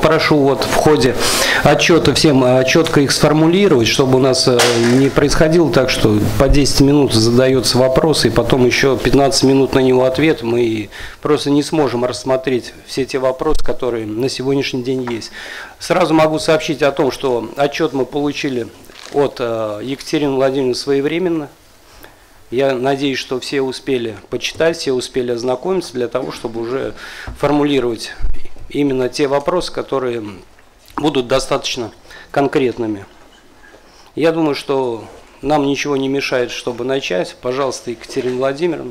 попрошу вот в ходе отчета всем четко их сформулировать, чтобы у нас не происходило так, что по 10 минут задается вопрос, и потом еще 15 минут на него ответ. Мы просто не сможем рассмотреть все те вопросы, которые на сегодняшний день есть. Сразу могу сообщить о том, что отчет мы получили от Екатерины Владимировны своевременно. Я надеюсь, что все успели почитать, все успели ознакомиться для того, чтобы уже формулировать именно те вопросы, которые будут достаточно конкретными. Я думаю, что нам ничего не мешает, чтобы начать. Пожалуйста, Екатерина Владимировна.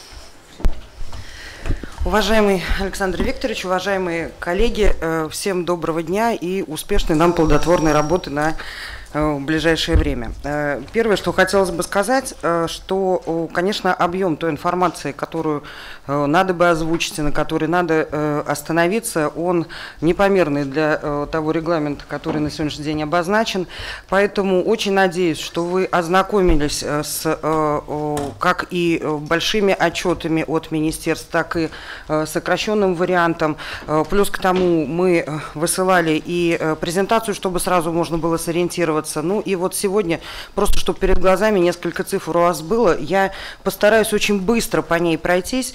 Уважаемый Александр Викторович, уважаемые коллеги, всем доброго дня и успешной нам плодотворной работы на в ближайшее время. Первое, что хотелось бы сказать, что, конечно, объем той информации, которую надо бы озвучить и на которой надо остановиться, он непомерный для того регламента, который на сегодняшний день обозначен. Поэтому очень надеюсь, что вы ознакомились с как и большими отчетами от министерств, так и сокращенным вариантом. Плюс к тому мы высылали и презентацию, чтобы сразу можно было сориентироваться. Ну и вот сегодня, просто чтобы перед глазами несколько цифр у вас было, я постараюсь очень быстро по ней пройтись.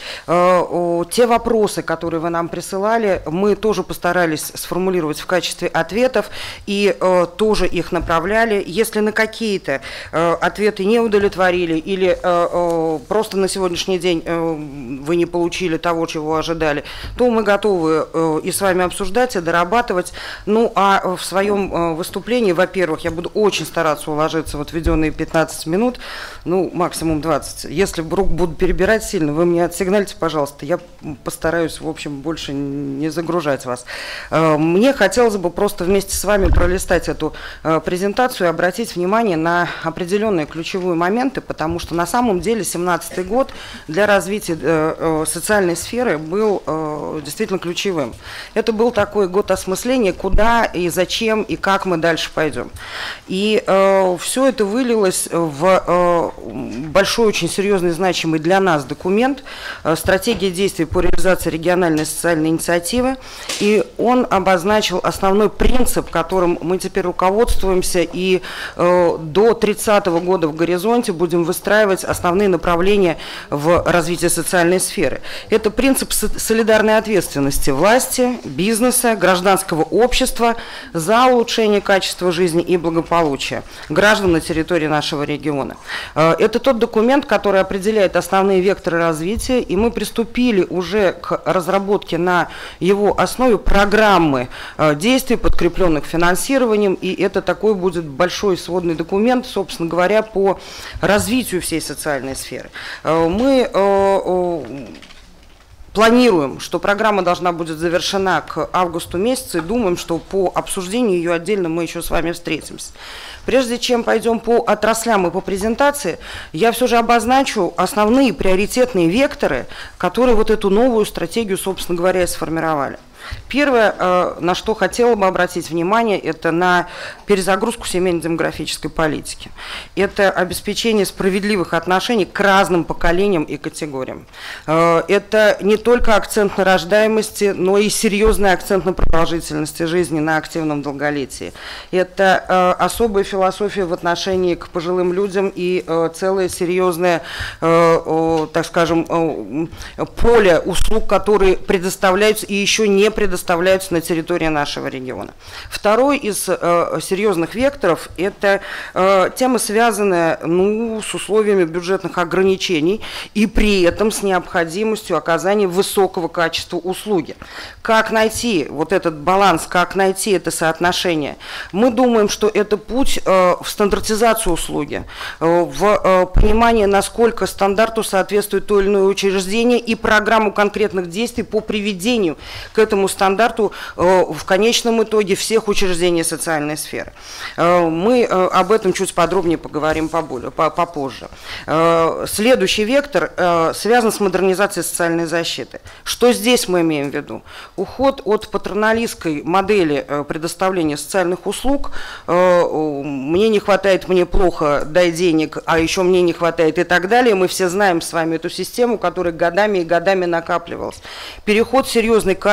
Те вопросы, которые вы нам присылали, мы тоже постарались сформулировать в качестве ответов и тоже их направляли. Если на какие-то ответы не удовлетворили или просто на сегодняшний день вы не получили того, чего ожидали, то мы готовы и с вами обсуждать, и дорабатывать. Ну а в своем выступлении, во-первых, я буду очень стараться уложиться в отведенные 15 минут, ну, максимум 20. Если вдруг буду перебирать сильно, вы мне отсигналите, пожалуйста, я постараюсь, в общем, больше не загружать вас. Мне хотелось бы просто вместе с вами пролистать эту презентацию и обратить внимание на определенные ключевые моменты, потому что на самом деле 2017 год для развития социальной сферы был действительно ключевым. Это был такой год осмысления, куда и зачем и как мы дальше пойдем. И все это вылилось в большой, очень серьезный, значимый для нас документ «Стратегия действий по реализации региональной социальной инициативы». И он обозначил основной принцип, которым мы теперь руководствуемся, и до 30 года в горизонте будем выстраивать основные направления в развитии социальной сферы. Это принцип солидарной ответственности власти, бизнеса, гражданского общества за улучшение качества жизни и благополучия граждан на территории нашего региона. Это тот документ, который определяет основные векторы развития, и мы приступили уже к разработке на его основе программы действий, подкрепленных финансированием, и это такой будет большой сводный документ, собственно говоря, по развитию всей социальной сферы. Мы планируем, что программа должна будет завершена к августу месяцу, и думаем, что по обсуждению ее отдельно мы еще с вами встретимся. Прежде чем пойдем по отраслям и по презентации, я все же обозначу основные приоритетные векторы, которые вот эту новую стратегию, собственно говоря, и сформировали. Первое, на что хотела бы обратить внимание, это на перезагрузку семейно-демографической политики. Это обеспечение справедливых отношений к разным поколениям и категориям. Это не только акцент на рождаемости, но и серьезный акцент на продолжительности жизни, на активном долголетии. Это особая философия в отношении к пожилым людям и целое серьезное, так скажем, поле услуг, которые предоставляются и еще не предоставляются на территории нашего региона. Второй из серьезных векторов – это тема, связанная с условиями бюджетных ограничений и при этом с необходимостью оказания высокого качества услуги. Как найти вот этот баланс, как найти это соотношение? Мы думаем, что это путь в стандартизацию услуги, в понимание, насколько стандарту соответствует то или иное учреждение и программу конкретных действий по приведению к этому стандарту в конечном итоге всех учреждений социальной сферы. Мы об этом чуть подробнее поговорим попозже. Следующий вектор связан с модернизацией социальной защиты. Что здесь мы имеем в виду? Уход от патерналистской модели предоставления социальных услуг. Мне не хватает, мне плохо, дай денег, а еще мне не хватает и так далее. Мы все знаем с вами эту систему, которая годами и годами накапливалась. Переход серьезный к адресности,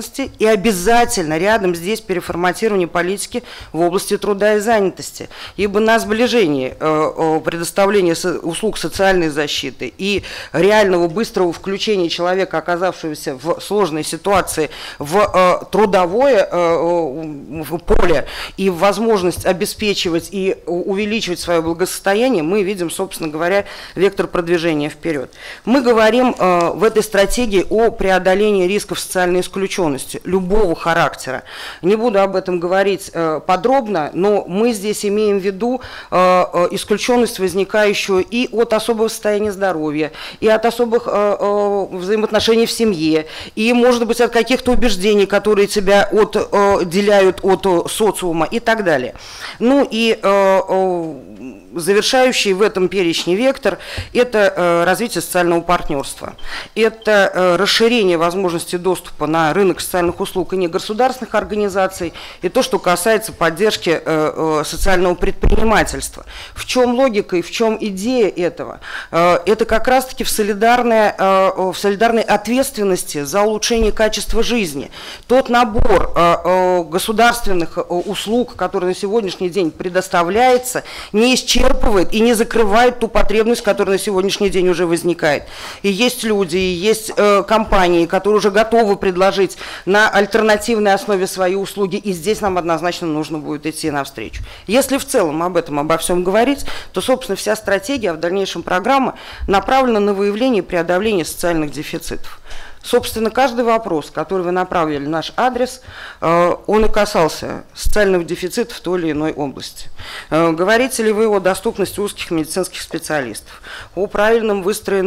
промышленности и обязательно рядом здесь переформатирование политики в области труда и занятости. Ибо на сближение предоставления услуг социальной защиты и реального быстрого включения человека, оказавшегося в сложной ситуации, в трудовое поле и возможность обеспечивать и увеличивать свое благосостояние, мы видим, собственно говоря, вектор продвижения вперед. Мы говорим в этой стратегии о преодолении рисков социальной исключенности любого характера. Не буду об этом говорить подробно, но мы здесь имеем в виду исключенность, возникающую и от особого состояния здоровья, и от особых взаимоотношений в семье, и, может быть, от каких-то убеждений, которые тебя отделяют от социума и так далее. Ну и завершающий в этом перечне вектор – это развитие социального партнерства. Это расширение возможностей доступа на рынок социальных услуг и негосударственных организаций, и то, что касается поддержки социального предпринимательства. В чем логика и в чем идея этого? Это как раз-таки в солидарной ответственности за улучшение качества жизни. Тот набор государственных услуг, который на сегодняшний день предоставляется, не исчерпывает и не закрывает ту потребность, которая на сегодняшний день уже возникает. И есть люди, и есть компании, которые уже готовы предложить на альтернативной основе свои услуги, и здесь нам однозначно нужно будет идти навстречу. Если в целом обо всем говорить, то, собственно, вся стратегия, а в дальнейшем программа направлена на выявление и преодоление социальных дефицитов. Собственно, каждый вопрос, который вы направили в наш адрес, он и касался социального дефицита в той или иной области. Говорите ли вы о доступности узких медицинских специалистов, о правильной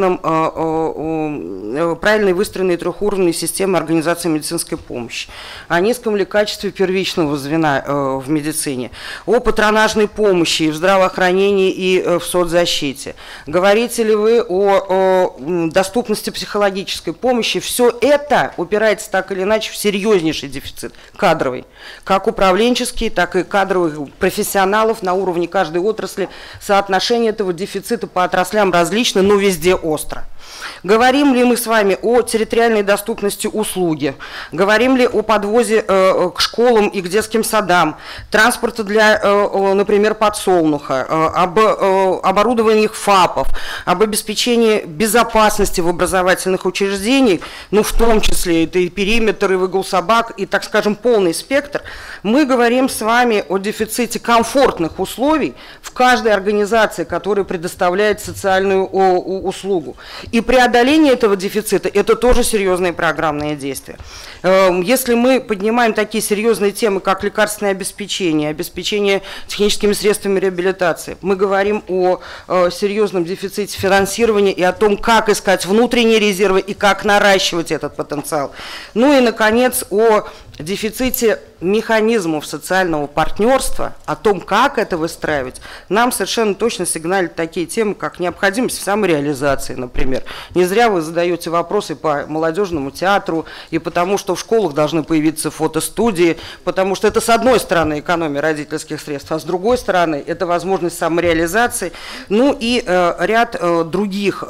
выстроенной трехуровневой системе организации медицинской помощи, о низком ли качестве первичного звена в медицине, о патронажной помощи в здравоохранении и в соцзащите? Говорите ли вы о доступности психологической помощи? Все это упирается так или иначе в серьезнейший дефицит кадровый, как управленческий, так и кадровых профессионалов на уровне каждой отрасли. Соотношение этого дефицита по отраслям различно, но везде остро. Говорим ли мы с вами о территориальной доступности услуги? Говорим ли о подвозе к школам и к детским садам, транспорта для, например, подсолнуха, об оборудовании ФАПов, об обеспечении безопасности в образовательных учреждениях, ну, в том числе это и периметр, и выгул собак, и, так скажем, полный спектр? Мы говорим с вами о дефиците комфортных условий в каждой организации, которая предоставляет социальную услугу. И преодоление этого дефицита – это тоже серьезные программные действия. Если мы поднимаем такие серьезные темы, как лекарственное обеспечение, обеспечение техническими средствами реабилитации, мы говорим о серьезном дефиците финансирования и о том, как искать внутренние резервы и как наращивать этот потенциал. Ну и, наконец, о дефиците механизмов социального партнерства, о том, как это выстраивать, нам совершенно точно сигналят такие темы, как необходимость самореализации, например. Не зря вы задаете вопросы по молодежному театру и потому, что в школах должны появиться фотостудии, потому что это, с одной стороны, экономия родительских средств, а с другой стороны, это возможность самореализации, ну и ряд других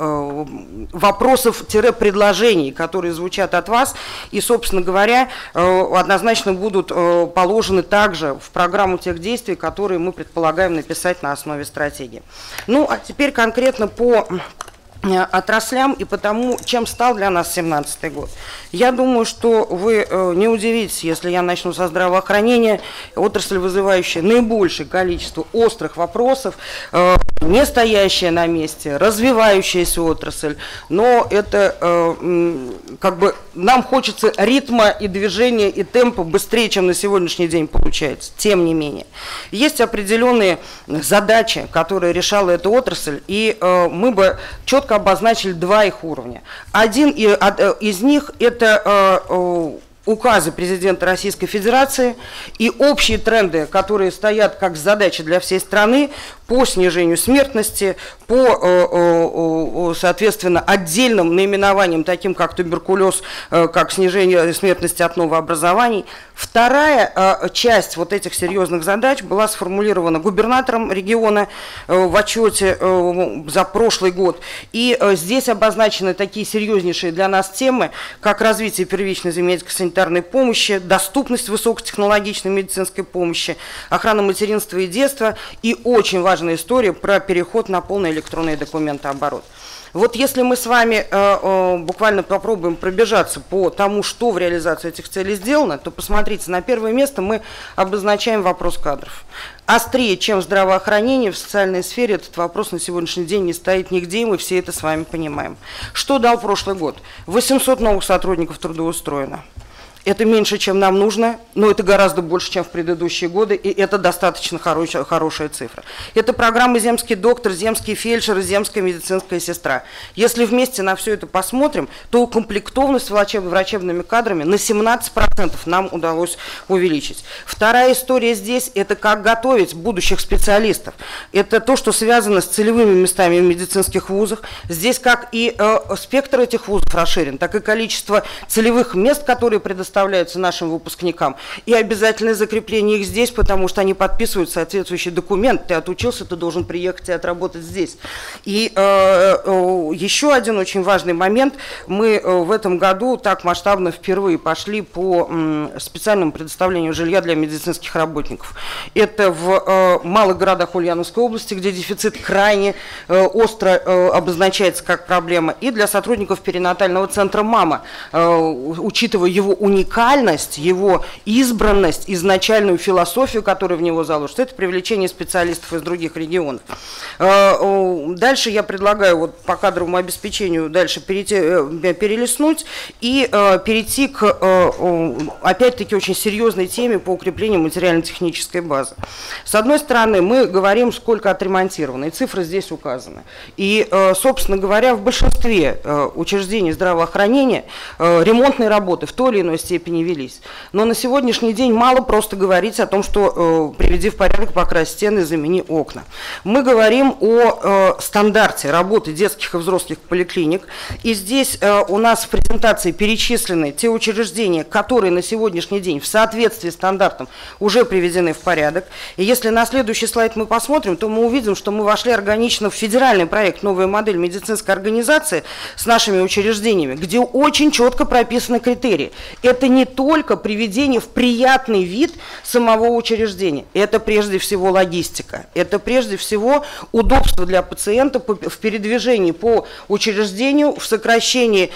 вопросов-предложений, которые звучат от вас, и, собственно говоря, однозначно будут положены также в программу тех действий, которые мы предполагаем написать на основе стратегии. Ну, а теперь конкретно по отраслям и потому, чем стал для нас 2017 год. Я думаю, что вы не удивитесь, если я начну со здравоохранения, отрасль, вызывающая наибольшее количество острых вопросов, не стоящая на месте, развивающаяся отрасль, но это как бы нам хочется ритма и движения и темпа быстрее, чем на сегодняшний день получается. Тем не менее, есть определенные задачи, которые решала эта отрасль, и мы бы четко обозначили два их уровня. Один из них – это указы президента Российской Федерации и общие тренды, которые стоят как задача для всей страны по снижению смертности, по, соответственно, отдельным наименованиям, таким как туберкулез, как снижение смертности от новообразований. Вторая часть вот этих серьезных задач была сформулирована губернатором региона в отчете за прошлый год. И здесь обозначены такие серьезнейшие для нас темы, как развитие первичной медико-санитарной помощи, доступность высокотехнологичной медицинской помощи, охрана материнства и детства и очень важная история про переход на полный электронный документооборот. Вот если мы с вами буквально попробуем пробежаться по тому, что в реализации этих целей сделано, то посмотрите, на первое место мы обозначаем вопрос кадров. Острее, чем в здравоохранении, в социальной сфере этот вопрос на сегодняшний день не стоит нигде, и мы все это с вами понимаем. Что дал прошлый год? 800 новых сотрудников трудоустроено. Это меньше, чем нам нужно, но это гораздо больше, чем в предыдущие годы, и это достаточно хорошая цифра. Это программы «Земский доктор», «Земский фельдшер», «Земская медицинская сестра». Если вместе на все это посмотрим, то укомплектованность врачебными кадрами на 17% нам удалось увеличить. Вторая история здесь – это как готовить будущих специалистов. Это то, что связано с целевыми местами в медицинских вузах. Здесь как и спектр этих вузов расширен, так и количество целевых мест, которые предоставляются нашим выпускникам, и обязательное закрепление их здесь, потому что они подписывают соответствующий документ. Ты отучился, ты должен приехать и отработать здесь. И еще один очень важный момент. Мы в этом году так масштабно впервые пошли по специальному предоставлению жилья для медицинских работников. Это в малых городах Ульяновской области, где дефицит крайне остро обозначается как проблема, и для сотрудников перинатального центра «Мама», учитывая его уникальность, его избранность, изначальную философию, которая в него заложена, это привлечение специалистов из других регионов. Дальше я предлагаю вот по кадровому обеспечению дальше перелистнуть и перейти к, опять-таки, очень серьезной теме по укреплению материально-технической базы. С одной стороны, мы говорим, сколько отремонтировано, и цифры здесь указаны. И, собственно говоря, в большинстве учреждений здравоохранения ремонтные работы в той или иной степени велись. Но на сегодняшний день мало просто говорить о том, что приведи в порядок, покрась стены, замени окна. Мы говорим о стандарте работы детских и взрослых поликлиник. И здесь у нас в презентации перечислены те учреждения, которые на сегодняшний день в соответствии с стандартом уже приведены в порядок. И если на следующий слайд мы посмотрим, то мы увидим, что мы вошли органично в федеральный проект «Новая модель медицинской организации» с нашими учреждениями, где очень четко прописаны критерии. Это не только приведение в приятный вид самого учреждения, это прежде всего логистика, это прежде всего удобство для пациента в передвижении по учреждению, в сокращении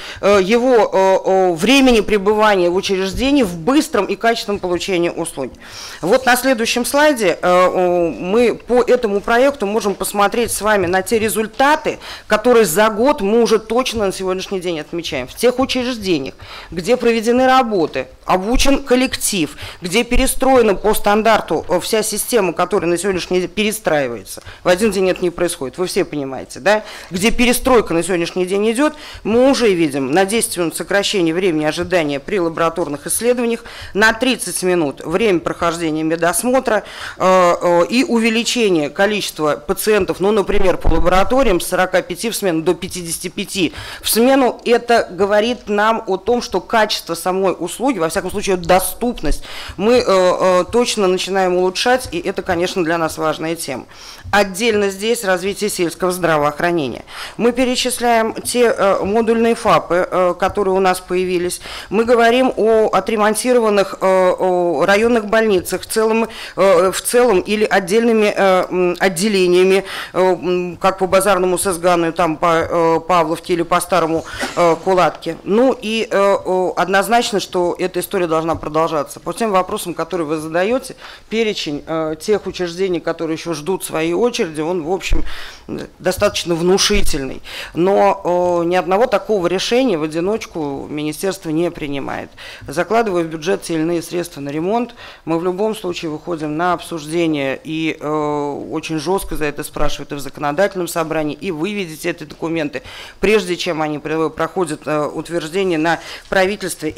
его времени пребывания в учреждении, в быстром и качественном получении услуги. Вот на следующем слайде мы по этому проекту можем посмотреть с вами на те результаты, которые за год мы уже точно на сегодняшний день отмечаем. В тех учреждениях, где проведены работы, обучен коллектив, где перестроена по стандарту вся система, которая на сегодняшний день перестраивается. В один день это не происходит, вы все понимаете, да? Где перестройка на сегодняшний день идет, мы уже видим на 10 минут сокращение времени ожидания при лабораторных исследованиях, на 30 минут время прохождения медосмотра и увеличение количества пациентов, ну, например, по лабораториям с 45 в смену до 55 в смену. Это говорит нам о том, что качество самой услуги, во всяком случае, доступность, мы точно начинаем улучшать, и это, конечно, для нас важная тема. Отдельно здесь развитие сельского здравоохранения. Мы перечисляем те модульные ФАПы, которые у нас появились. Мы говорим о отремонтированных районных больницах в целом или отдельными отделениями, как по Базарному Сызгану, там по Павловке или по Старому Кулатке. Ну и однозначно, что эта история должна продолжаться. По тем вопросам, которые вы задаете, перечень тех учреждений, которые еще ждут своей очереди, он, в общем, достаточно внушительный. Но ни одного такого решения в одиночку министерство не принимает. Закладывая в бюджет те или иные средства на ремонт, мы в любом случае выходим на обсуждение и очень жестко за это спрашивают и в законодательном собрании, и вы видите эти документы, прежде чем они проходят утверждение на правительстве и так далее.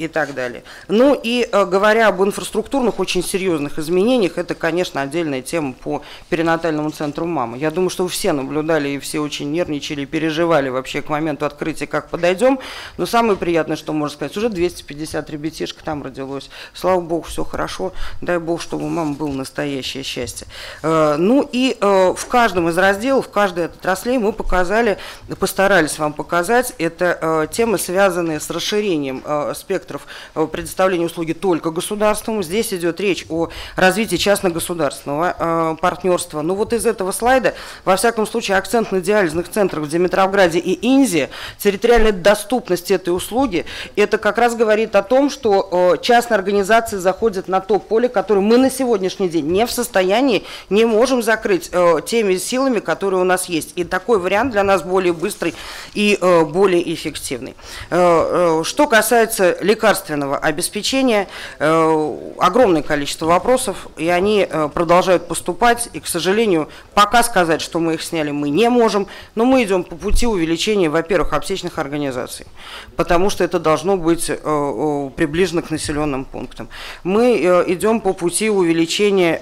далее. Ну и говоря об инфраструктурных очень серьезных изменениях, это, конечно, отдельная тема по перинатальному центру мамы. Я думаю, что вы все наблюдали и все очень нервничали, переживали вообще к моменту открытия, как подойдем. Но самое приятное, что можно сказать, уже 250 ребятишек там родилось. Слава богу, все хорошо. Дай бог, чтобы у мамы было настоящее счастье. Ну и в каждом из разделов, в каждой отрасли мы показали, постарались вам показать, это темы, связанные с расширением спектров предоставления услуги только государством. Здесь идет речь о развитии частно-государственного партнерства. Ну вот из этого слайда, во всяком случае, акцент на диализных центрах в Димитровграде и Инзе, территориальная доступность этой услуги, это как раз говорит о том, что частные организации заходят на то поле, которое мы на сегодняшний день не в состоянии, не можем закрыть теми силами, которые у нас есть. И такой вариант для нас более быстрый и более эффективный. Что касается лекарственного обеспечения, огромное количество вопросов, и они продолжают поступать, и, к сожалению, пока сказать, что мы их сняли, мы не можем, но мы идем по пути увеличения, во-первых, аптечных организаций, потому что это должно быть приближено к населенным пунктам. Мы идем по пути увеличения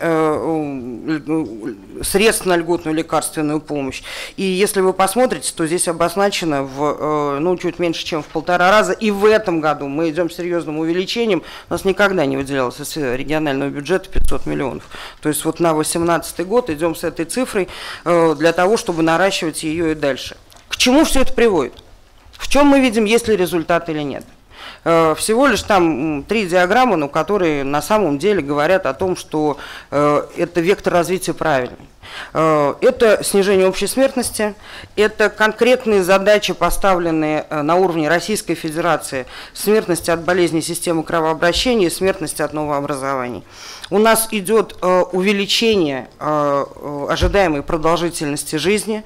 средств на льготную лекарственную помощь. И если вы посмотрите, то здесь обозначено в, чуть меньше, чем в 1,5 раза. И в этом году мы идем с серьезным увеличением. У нас никогда не выделялось из регионального бюджета 500 миллионов. То есть вот на 2018 год идем с этой цифрой для того, чтобы наращивать ее и дальше. К чему все это приводит? В чем мы видим, есть ли результат или нет? Всего лишь там 3 диаграммы, но которые на самом деле говорят о том, что это вектор развития правильный. Это снижение общей смертности, это конкретные задачи, поставленные на уровне Российской Федерации, смертности от болезней системы кровообращения и смертности от новообразований. У нас идет увеличение ожидаемой продолжительности жизни.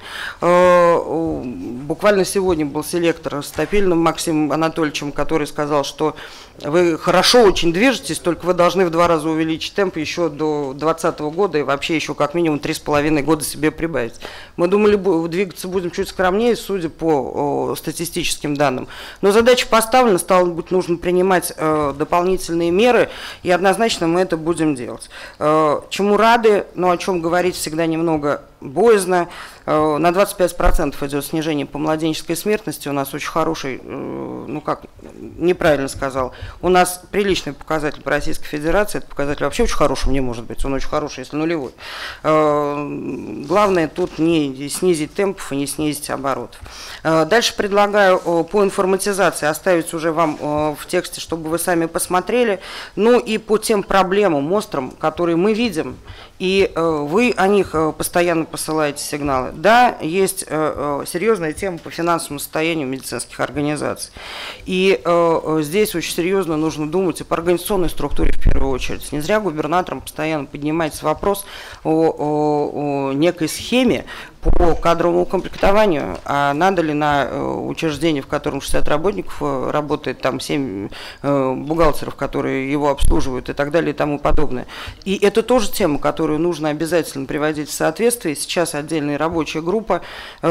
Буквально сегодня был селектор с Топильным Максимом Анатольевичем, который сказал, что вы хорошо очень движетесь, только вы должны в 2 раза увеличить темп еще до 2020 года и вообще еще как минимум 3,5 года себе прибавить. Мы думали, двигаться будем чуть скромнее, судя по статистическим данным. Но задача поставлена, стало быть, нужно принимать дополнительные меры, и однозначно мы это будем делать. Чему рады, но о чем говорить всегда немного боязно. На 25% идет снижение по младенческой смертности. У нас очень хороший, неправильно сказал, у нас приличный показатель по Российской Федерации. Это показатель вообще очень хороший, не может быть. Он очень хороший, если нулевой. Главное тут не снизить темпов и не снизить оборотов. Дальше предлагаю по информатизации оставить уже вам в тексте, чтобы вы сами посмотрели. Ну и по тем проблемам, острым, которые мы видим, и вы о них постоянно посылаете сигналы. Да, есть серьезная тема по финансовому состоянию медицинских организаций. И здесь очень серьезно нужно думать об организационной структуре в первую очередь. Не зря губернатором постоянно поднимается вопрос о некой схеме по кадровому комплектованию, а надо ли на учреждение, в котором 60 работников работает, там 7 бухгалтеров, которые его обслуживают и так далее и тому подобное. И это тоже тема, которую нужно обязательно приводить в соответствие. Сейчас отдельная рабочая группа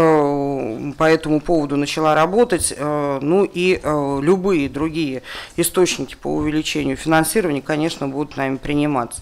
по этому поводу начала работать, ну и любые другие источники по увеличению финансирования, конечно, будут нами приниматься.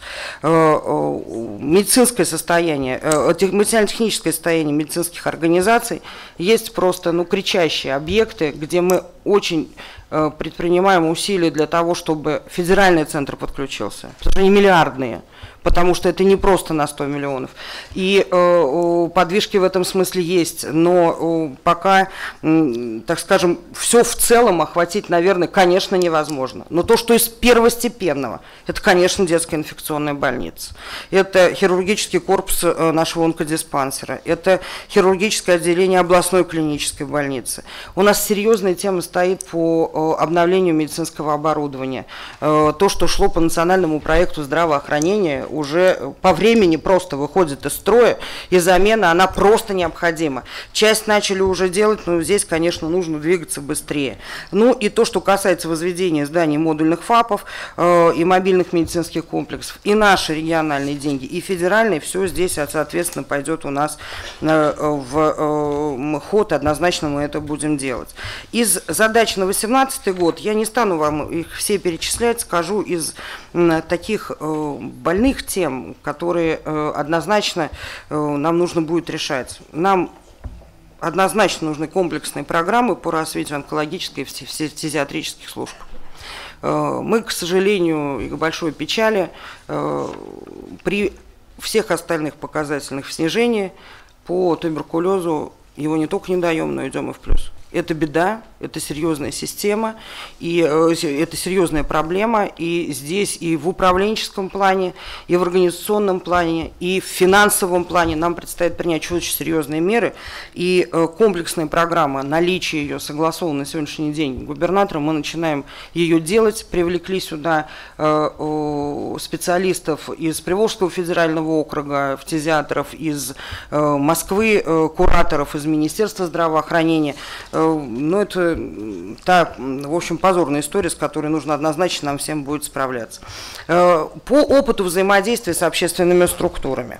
Медицинское состояние, материально-техническое состояние медицинских организаций есть просто кричащие объекты, где мы очень предпринимаем усилия для того, чтобы федеральный центр подключился, потому что они миллиардные, потому что это не просто на 100 миллионов. И подвижки в этом смысле есть, но пока, так скажем, все в целом охватить, наверное, конечно, невозможно. Но то, что из первостепенного, это, конечно, детская инфекционная больница, это хирургический корпус нашего онкодиспансера, это хирургическое отделение областной клинической больницы. У нас серьезная тема стоит по обновлению медицинского оборудования. То, что шло по национальному проекту здравоохранения, уже по времени просто выходит из строя, и замена, она просто необходима. Часть начали уже делать, но здесь, конечно, нужно двигаться быстрее. Ну и то, что касается возведения зданий модульных ФАПов и мобильных медицинских комплексов, и наши региональные деньги, и федеральные, все здесь, соответственно, пойдет у нас в ход, однозначно мы это будем делать. Из задач на 2018 год, я не стану вам их все перечислять, скажу из таких больных тем, которые однозначно нам нужно будет решать. Нам однозначно нужны комплексные программы по развитию онкологической и фтизиатрических служб. Мы, к сожалению, и к большой печали, при всех остальных показательных снижений по туберкулезу его не только не даем, но идем и в плюс. Это беда, это серьезная система, и это серьезная проблема, и здесь и в управленческом плане, и в организационном плане, и в финансовом плане нам предстоит принять очень серьезные меры, и комплексная программа, наличие ее согласовано на сегодняшний день губернатором, мы начинаем ее делать, привлекли сюда специалистов из Приволжского федерального округа, фтизиатров, из Москвы, кураторов из Министерства здравоохранения. Но это та, в общем, позорная история, с которой нужно однозначно нам всем будет справляться. По опыту взаимодействия с общественными структурами.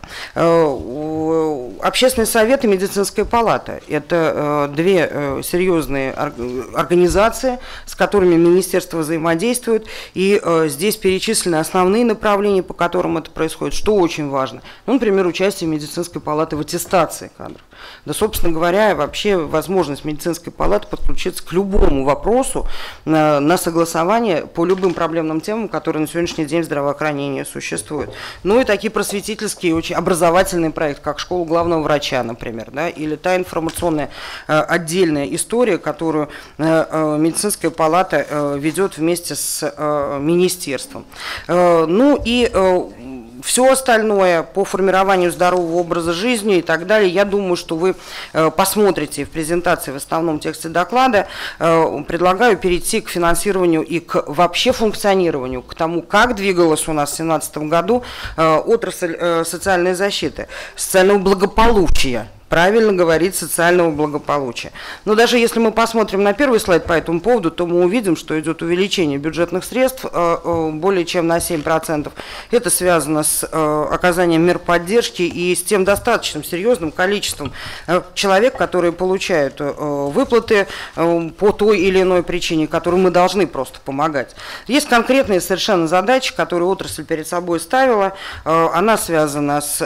Общественный совет и медицинская палата – это две серьезные организации, с которыми министерство взаимодействует, и здесь перечислены основные направления, по которым это происходит, что очень важно. Ну, например, участие медицинской палаты в аттестации кадров. Да, собственно говоря, вообще возможность медицинской палаты подключиться к любому вопросу на согласование по любым проблемным темам, которые на сегодняшний день в здравоохранении существуют. Ну и такие просветительские, очень образовательные проекты, как школа главного врача, например, да, или та информационная отдельная история, которую медицинская палата ведет вместе с министерством. Ну и все остальное по формированию здорового образа жизни и так далее, я думаю, что вы посмотрите в презентации, в основном тексте доклада. Предлагаю перейти к финансированию и к вообще функционированию, к тому, как двигалась у нас в 2017 году отрасль социальной защиты, социального благополучия. Правильно говорить, социального благополучия. Но даже если мы посмотрим на первый слайд по этому поводу, то мы увидим, что идет увеличение бюджетных средств более чем на 7%. Это связано с оказанием мер поддержки и с тем достаточным серьезным количеством человек, которые получают выплаты по той или иной причине, которым мы должны просто помогать. Есть конкретные совершенно задачи, которые отрасль перед собой ставила. Она связана с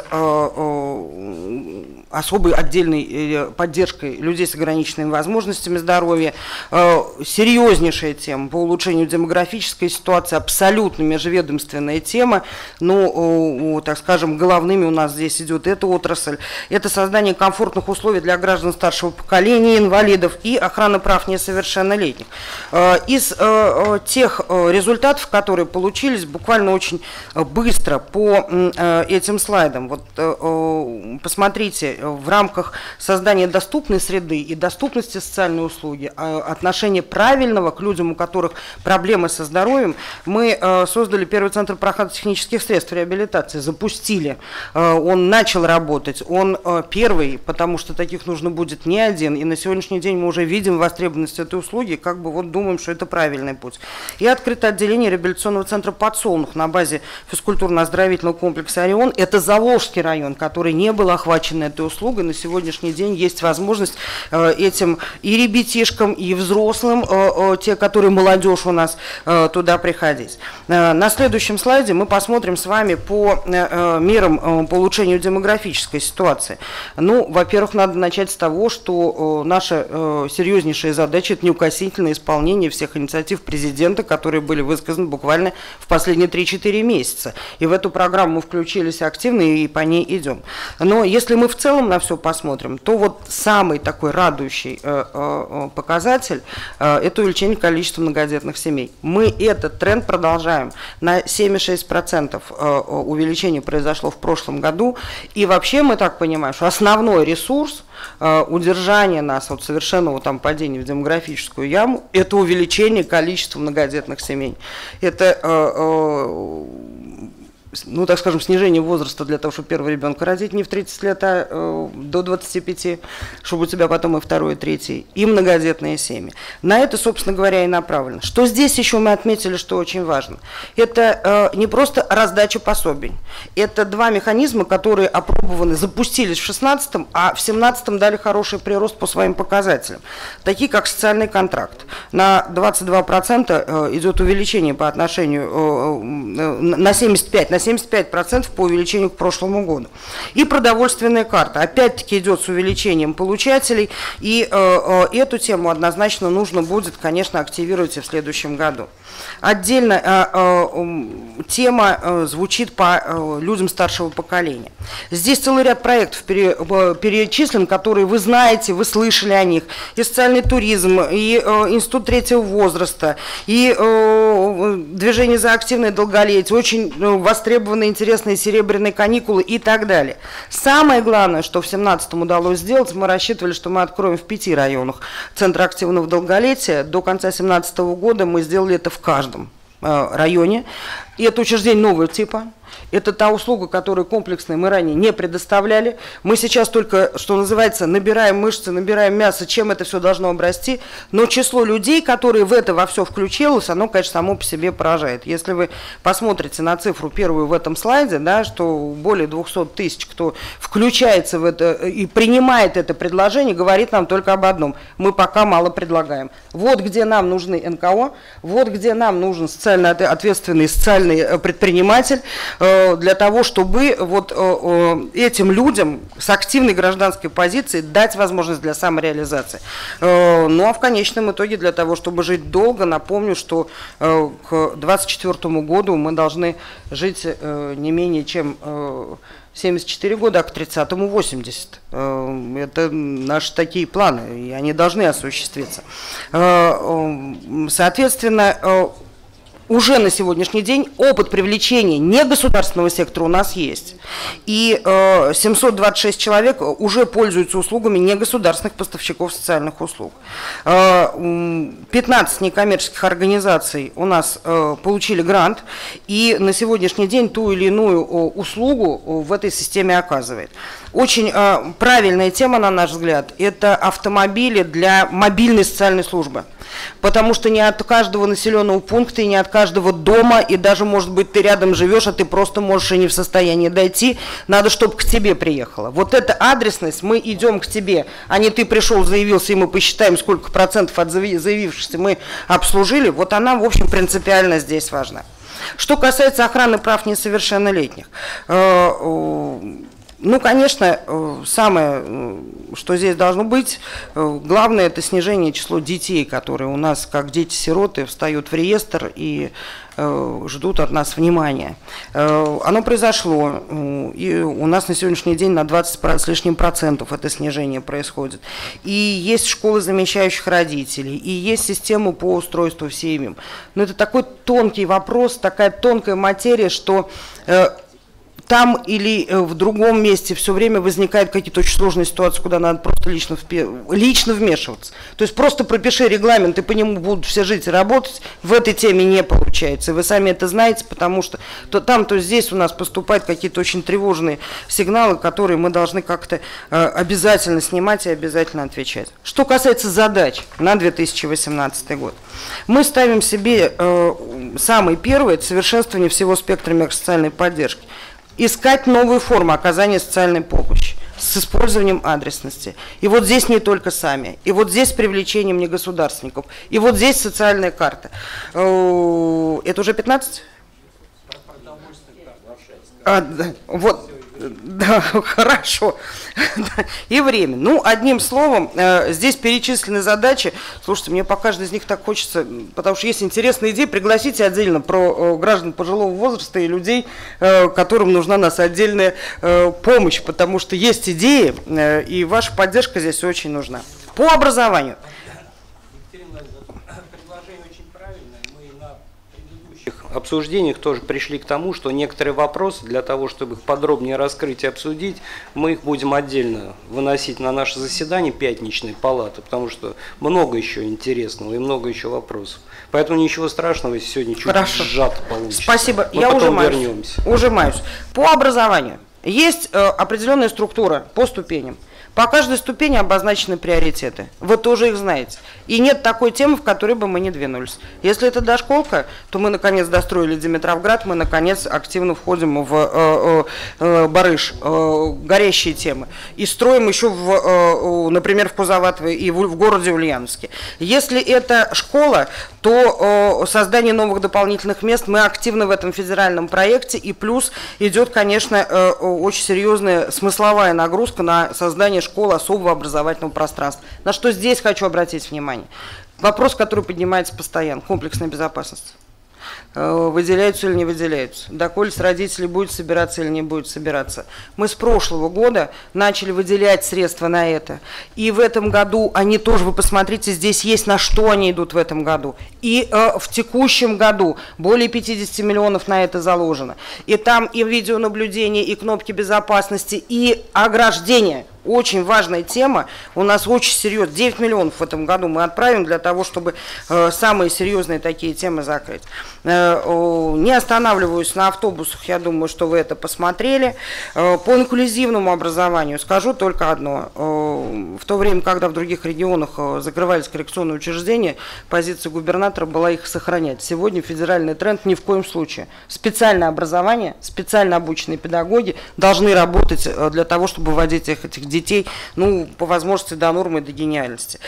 особой отдельной поддержкой людей с ограниченными возможностями здоровья, серьезнейшая тема по улучшению демографической ситуации, абсолютно межведомственная тема, но, так скажем, головными у нас здесь идет эта отрасль, это создание комфортных условий для граждан старшего поколения, инвалидов и охрана прав несовершеннолетних. Из тех результатов, которые получились, буквально очень быстро по этим слайдам, вот посмотрите, в рамках создания доступной среды и доступности социальной услуги, отношения правильного к людям, у которых проблемы со здоровьем, мы создали первый центр проката технических средств реабилитации, запустили, он начал работать, он первый, потому что таких нужно будет не один, и на сегодняшний день мы уже видим востребованность этой услуги, как бы вот думаем, что это правильный путь. И открыто отделение реабилитационного центра «Подсолнух» на базе физкультурно-оздоровительного комплекса «Орион». Это Заволжский район, который не был охвачен этой услугой. На сегодняшний день есть возможность этим и ребятишкам, и взрослым, те, которые молодежь у нас, туда приходить. На следующем слайде мы посмотрим с вами по мерам по улучшению демографической ситуации. Ну, во-первых, надо начать с того, что наша серьезнейшая задача – это неукоснительное исполнение всех инициатив президента, которые были высказаны буквально в последние 3-4 месяца. И в эту программу мы включились активно и по ней идем. Но если мы в целом на все посмотрим, то вот самый такой радующий показатель – это увеличение количества многодетных семей. Мы этот тренд продолжаем. На 7,6% увеличение произошло в прошлом году. И вообще мы так понимаем, что основной ресурс удержания нас от совершенного там падения в демографическую яму – это увеличение количества многодетных семей. Это ну, так скажем, снижение возраста для того, чтобы первого ребенка родить не в 30 лет, а до 25, чтобы у тебя потом и второй, и третий, и многодетные семьи. На это, собственно говоря, и направлено. Что здесь еще мы отметили, что очень важно. Это не просто раздача пособий. Это два механизма, которые опробованы, запустились в 2016, а в 2017 дали хороший прирост по своим показателям. Такие, как социальный контракт. На 22% идет увеличение по отношению на 75% по увеличению к прошлому году. И продовольственная карта. Опять-таки идет с увеличением получателей. И эту тему однозначно нужно будет, конечно, активировать и в следующем году. Отдельно тема звучит по людям старшего поколения. Здесь целый ряд проектов перечислен, которые вы знаете, вы слышали о них. И социальный туризм, и институт третьего возраста, и движение за активное долголетие, очень востребованные, интересные серебряные каникулы и так далее. Самое главное, что в 2017 удалось сделать, мы рассчитывали, что мы откроем в 5 районах Центр активного долголетия. До конца 2017 года мы сделали это в каждом районе. И это учреждение нового типа. Это та услуга, которую комплексная мы ранее не предоставляли. Мы сейчас только, что называется, набираем мышцы, набираем мясо, чем это все должно обрасти. Но число людей, которые в это во все включилось, оно, конечно, само по себе поражает. Если вы посмотрите на цифру первую в этом слайде, да, что более 200 тысяч, кто включается в это и принимает это предложение, говорит нам только об одном. Мы пока мало предлагаем. Вот где нам нужны НКО, вот где нам нужен социально ответственный социальный предприниматель, для того, чтобы вот этим людям с активной гражданской позицией дать возможность для самореализации. Ну а в конечном итоге для того, чтобы жить долго, напомню, что к 2024 году мы должны жить не менее чем 74 года, а к 30-му 80. Это наши такие планы, и они должны осуществиться. Соответственно, уже на сегодняшний день опыт привлечения негосударственного сектора у нас есть. И 726 человек уже пользуются услугами негосударственных поставщиков социальных услуг. 15 некоммерческих организаций у нас получили грант, и на сегодняшний день ту или иную услугу в этой системе оказывает. Очень правильная тема, на наш взгляд, это автомобили для мобильной социальной службы. Потому что не от каждого населенного пункта и не от каждого дома, и даже, может быть, ты рядом живешь, а ты просто можешь и не в состоянии дойти, надо, чтобы к тебе приехало. Вот эта адресность, мы идем к тебе, а не ты пришел, заявился, и мы посчитаем, сколько процентов от заявившихся мы обслужили, вот она, в общем, принципиально здесь важна. Что касается охраны прав несовершеннолетних, ну, конечно, самое, что здесь должно быть, главное, это снижение числа детей, которые у нас, как дети-сироты, встают в реестр и ждут от нас внимания. Оно произошло, и у нас на сегодняшний день на 20 с лишним процентов это снижение происходит. И есть школы замещающих родителей, и есть система по устройству семьям. Но это такой тонкий вопрос, такая тонкая материя, что там или в другом месте все время возникают какие-то очень сложные ситуации, куда надо просто лично вмешиваться. То есть просто пропиши регламент, и по нему будут все жить и работать, в этой теме не получается. И вы сами это знаете, потому что то там, то здесь у нас поступают какие-то очень тревожные сигналы, которые мы должны как-то обязательно снимать и обязательно отвечать. Что касается задач на 2018 год. Мы ставим себе самый первый – это совершенствование всего спектра мегасоциальной поддержки. Искать новые формы оказания социальной помощи с использованием адресности. И вот здесь не только сами, и вот здесь с привлечением негосударственников, и вот здесь социальная карта. Это уже 15? Вот. Да, хорошо. И время. Ну, одним словом, здесь перечислены задачи. Слушайте, мне по каждой из них так хочется, потому что есть интересные идеи. Пригласите отдельно про граждан пожилого возраста и людей, которым нужна нас отдельная помощь, потому что есть идеи, и ваша поддержка здесь очень нужна. По образованию. Предложение очень правильное. Мы на предыдущем обсуждениях тоже пришли к тому, что некоторые вопросы, для того, чтобы их подробнее раскрыть и обсудить, мы их будем отдельно выносить на наше заседание пятничной палаты, потому что много еще интересного и много еще вопросов. Поэтому ничего страшного, если сегодня чуть сжато получится. Спасибо. Мы Я потом вернемся. Ужимаюсь. По образованию. Есть определенная структура по ступеням. По каждой ступени обозначены приоритеты. Вы тоже их знаете. И нет такой темы, в которой бы мы не двинулись. Если это дошколка, то мы наконец достроили Димитровград, мы наконец активно входим в Барыш, горящие темы. И строим еще, например, в Кузоватово и в городе Ульяновске. Если это школа, то создание новых дополнительных мест, мы активны в этом федеральном проекте. И плюс идет, конечно, очень серьезная смысловая нагрузка на создание школы особого образовательного пространства. На что здесь хочу обратить внимание. Вопрос, который поднимается постоянно, комплексная безопасность. Выделяются или не выделяются, доколе родители будет собираться или не будет собираться. Мы с прошлого года начали выделять средства на это, и в этом году они тоже, вы посмотрите, здесь есть на что они идут в этом году. И в текущем году более 50 миллионов на это заложено. И там и видеонаблюдение, и кнопки безопасности, и ограждение. Очень важная тема, у нас очень серьезно, 9 миллионов в этом году мы отправим для того, чтобы самые серьезные такие темы закрыть. Не останавливаюсь на автобусах, я думаю, что вы это посмотрели. По инклюзивному образованию скажу только одно. В то время, когда в других регионах закрывались коррекционные учреждения, позиция губернатора была их сохранять. Сегодня федеральный тренд ни в коем случае. Специальное образование, специально обученные педагоги должны работать для того, чтобы вводить этих детей, ну, по возможности до нормы, до гениальности.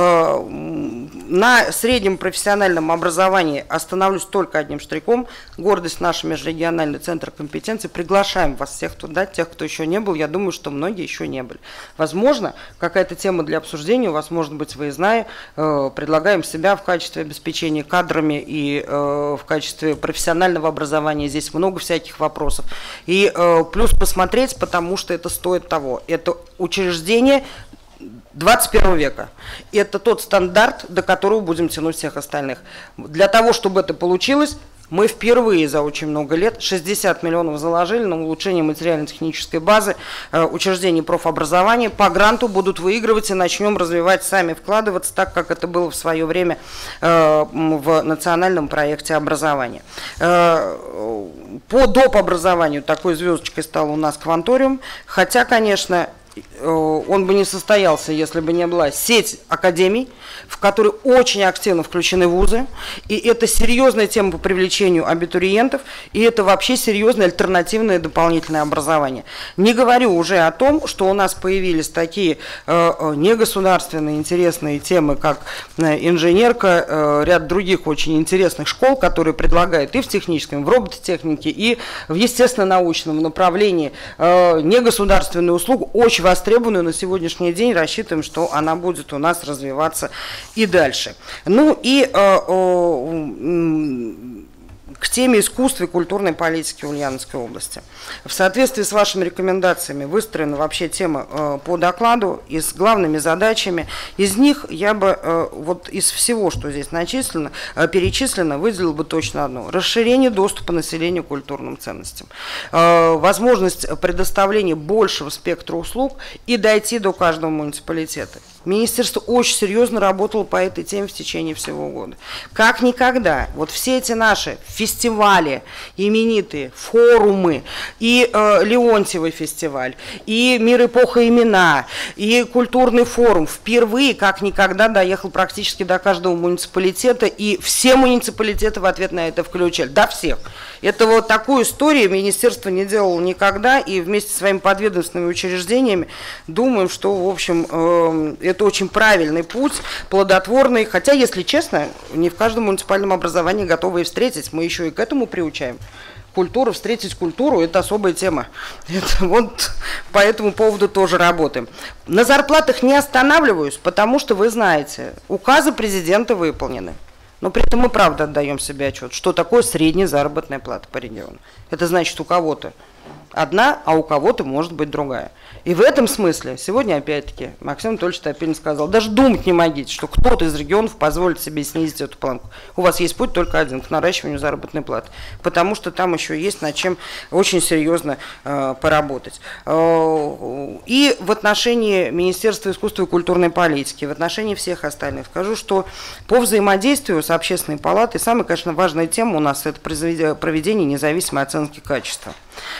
На среднем профессиональном образовании остановлюсь только одним штрихом. Гордость наш межрегиональный центр компетенции. Приглашаем вас всех туда, тех, кто еще не был. Я думаю, что многие еще не были. Возможно, какая-то тема для обсуждения у вас может быть выездная. Предлагаем себя в качестве обеспечения кадрами и в качестве профессионального образования. Здесь много всяких вопросов. И плюс посмотреть, потому что это стоит того. Это учреждение 21 века. Это тот стандарт, до которого будем тянуть всех остальных. Для того, чтобы это получилось, мы впервые за очень много лет 60 миллионов заложили на улучшение материально-технической базы учреждений профобразования. По гранту будут выигрывать и начнем развивать, сами вкладываться, так как это было в свое время в национальном проекте образования. По доп. Образованию такой звездочкой стал у нас Кванториум, хотя, конечно, он бы не состоялся, если бы не была сеть академий, в которые очень активно включены вузы, и это серьезная тема по привлечению абитуриентов, и это вообще серьезное альтернативное дополнительное образование. Не говорю уже о том, что у нас появились такие негосударственные интересные темы, как инженерка, ряд других очень интересных школ, которые предлагают и в техническом, в робототехнике, и в естественно-научном направлении негосударственную услугу, очень востребованную на сегодняшний день, рассчитываем, что она будет у нас развиваться и дальше. Ну и к теме искусства и культурной политики Ульяновской области. В соответствии с вашими рекомендациями выстроена вообще тема по докладу и с главными задачами. Из них я бы, вот из всего, что здесь начислено, перечислено, выделил бы точно одно. Расширение доступа населения к культурным ценностям. Возможность предоставления большего спектра услуг и дойти до каждого муниципалитета. Министерство очень серьезно работало по этой теме в течение всего года. Как никогда, вот все эти наши фестивали именитые, форумы, и Леонтьевый фестиваль, и «Мир, эпоха, имена», и культурный форум впервые, как никогда, доехал практически до каждого муниципалитета, и все муниципалитеты в ответ на это включали, до всех. Это вот такую историю министерство не делало никогда, и вместе с своими подведомственными учреждениями думаем, что, в общем, это очень правильный путь, плодотворный, хотя, если честно, не в каждом муниципальном образовании готовы и встретить, мы еще и к этому приучаем. Культура, встретить культуру – это особая тема. Это вот по этому поводу тоже работаем. На зарплатах не останавливаюсь, потому что, вы знаете, указы президента выполнены. Но при этом мы правда отдаем себе отчет, что такое средняя заработная плата по региону. Это значит, у кого-то одна, а у кого-то может быть другая. И в этом смысле сегодня, опять-таки, Максим Анатольевич Топилин сказал, даже думать не могите, что кто-то из регионов позволит себе снизить эту планку. У вас есть путь только один, к наращиванию заработной платы, потому что там еще есть над чем очень серьезно поработать. И в отношении Министерства искусства и культурной политики, в отношении всех остальных скажу, что по взаимодействию с Общественной палатой самая, конечно, важная тема у нас – это проведение независимой оценки качества.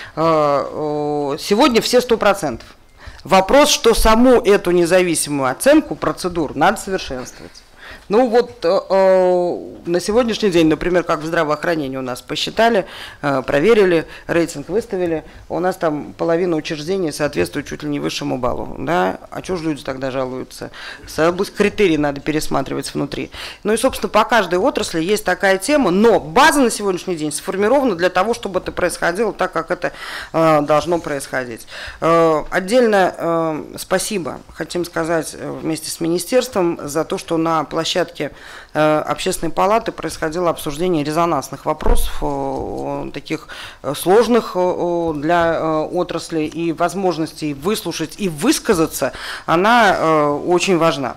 Сегодня все 100%. Вопрос, что саму эту независимую оценку процедур надо совершенствовать. Ну вот на сегодняшний день, например, как в здравоохранении у нас посчитали, проверили, рейтинг выставили, у нас там половина учреждений соответствует чуть ли не высшему баллу. Да? А что же люди тогда жалуются? Критерии надо пересматривать внутри. Ну и, собственно, по каждой отрасли есть такая тема, но база на сегодняшний день сформирована для того, чтобы это происходило так, как это должно происходить. Отдельно спасибо, хотим сказать вместе с министерством, за то, что на площадке Общественной палаты происходило обсуждение резонансных вопросов, таких сложных для отрасли, и возможности выслушать и высказаться, она очень важна.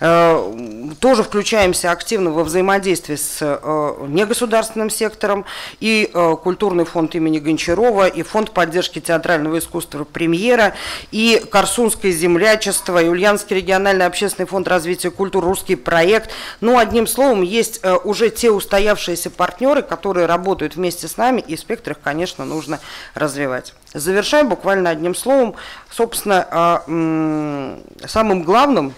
Тоже включаемся активно во взаимодействие с негосударственным сектором, и культурный фонд имени Гончарова, и фонд поддержки театрального искусства «Премьера», и Корсунское землячество, и Ульяновский региональный общественный фонд развития культуры, русский проект. Ну, одним словом, есть уже те устоявшиеся партнеры, которые работают вместе с нами, и спектр их, конечно, нужно развивать. Завершаем буквально одним словом. Собственно, самым главным,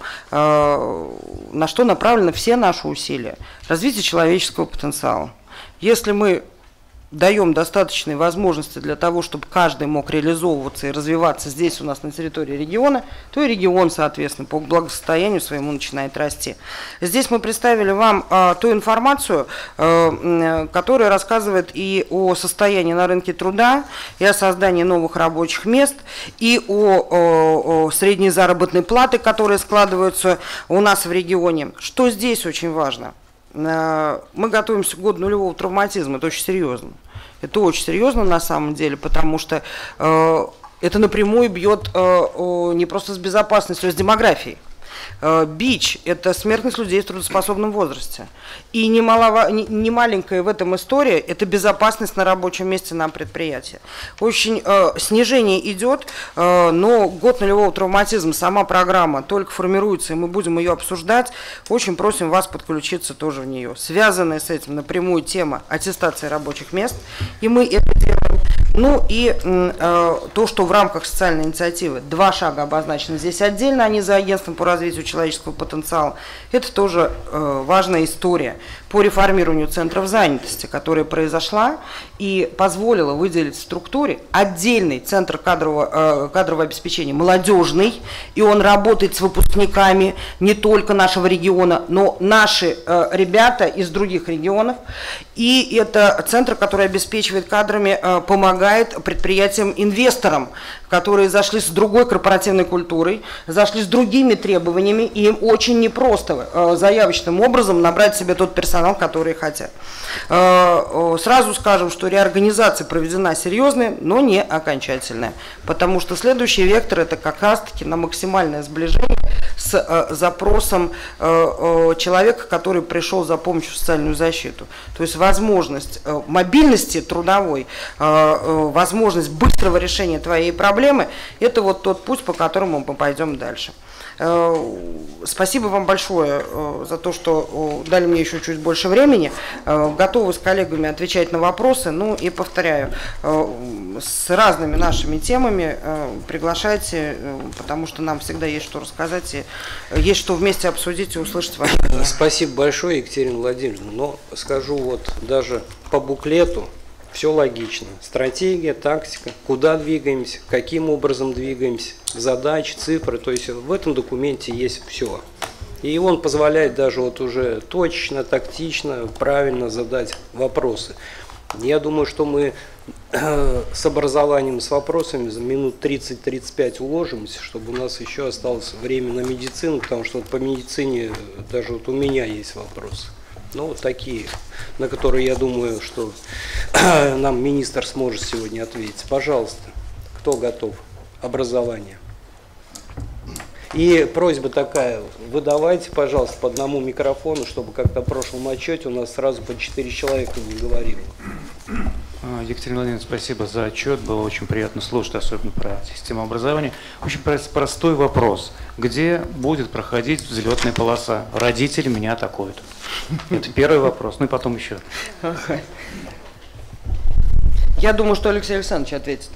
на что направлены все наши усилия – развитие человеческого потенциала. Если мы даем достаточные возможности для того, чтобы каждый мог реализовываться и развиваться здесь у нас на территории региона, то и регион, соответственно, по благосостоянию своему начинает расти. Здесь мы представили вам ту информацию, которая рассказывает и о состоянии на рынке труда, и о создании новых рабочих мест, и о средней заработной платы, которые складываются у нас в регионе. Что здесь очень важно? Мы готовимся к году нулевого травматизма, это очень серьезно. Это очень серьезно на самом деле, потому что это напрямую бьет не просто с безопасностью, а с демографией. БИЧ – это смертность людей в трудоспособном возрасте. И не маленькая в этом история – это безопасность на рабочем месте на предприятии. Очень снижение идет, но год нулевого травматизма, сама программа только формируется, и мы будем ее обсуждать. Очень просим вас подключиться тоже в нее. Связанная с этим напрямую тема аттестации рабочих мест, и мы это делаем. Ну и то, что в рамках социальной инициативы 2 шага обозначены здесь отдельно, они за агентством по развитию человеческого потенциала, это тоже важная история по реформированию центров занятости, которая произошла и позволила выделить в структуре отдельный центр кадрового обеспечения, молодежный, и он работает с выпускниками не только нашего региона, но наши ребята из других регионов, и это центр, который обеспечивает кадрами, помогает предприятиям-инвесторам, которые зашли с другой корпоративной культурой, зашли с другими требованиями, и им очень непросто заявочным образом набрать себе тот персонал, который хотят. Сразу скажем, что реорганизация проведена серьезная, но не окончательная, потому что следующий вектор – это как раз-таки на максимальное сближение с запросом человека, который пришел за помощью в социальную защиту. То есть возможность мобильности трудовой, возможность быстрого решения твоей проблемы – это вот тот путь, по которому мы пойдем дальше. Спасибо вам большое за то, что дали мне еще чуть больше времени. Готовы с коллегами отвечать на вопросы. Ну и повторяю, с разными нашими темами приглашайте, потому что нам всегда есть что рассказать, и есть что вместе обсудить и услышать ваши. Спасибо большое, Екатерина Владимировна. Но скажу вот даже по буклету. Все логично. Стратегия, тактика, куда двигаемся, каким образом двигаемся, задачи, цифры. То есть в этом документе есть все. И он позволяет даже вот уже точно, тактично, правильно задать вопросы. Я думаю, что мы с образованием, с вопросами за минут 30-35 уложимся, чтобы у нас еще осталось время на медицину, потому что вот по медицине даже вот у меня есть вопросы. Ну, вот такие, на которые, я думаю, что нам министр сможет сегодня ответить. Пожалуйста. кто готов. Образование. И просьба такая, выдавайте, пожалуйста, по одному микрофону, чтобы как-то в прошлом отчете у нас сразу по 4 человека не говорило. Екатерина Владимировна, спасибо за отчет. Было очень приятно слушать, особенно про систему образования. Очень простой вопрос. Где будет проходить взлетная полоса? Родители меня атакуют. Это первый вопрос. Ну и потом еще. Я думаю, что Алексей Александрович ответит.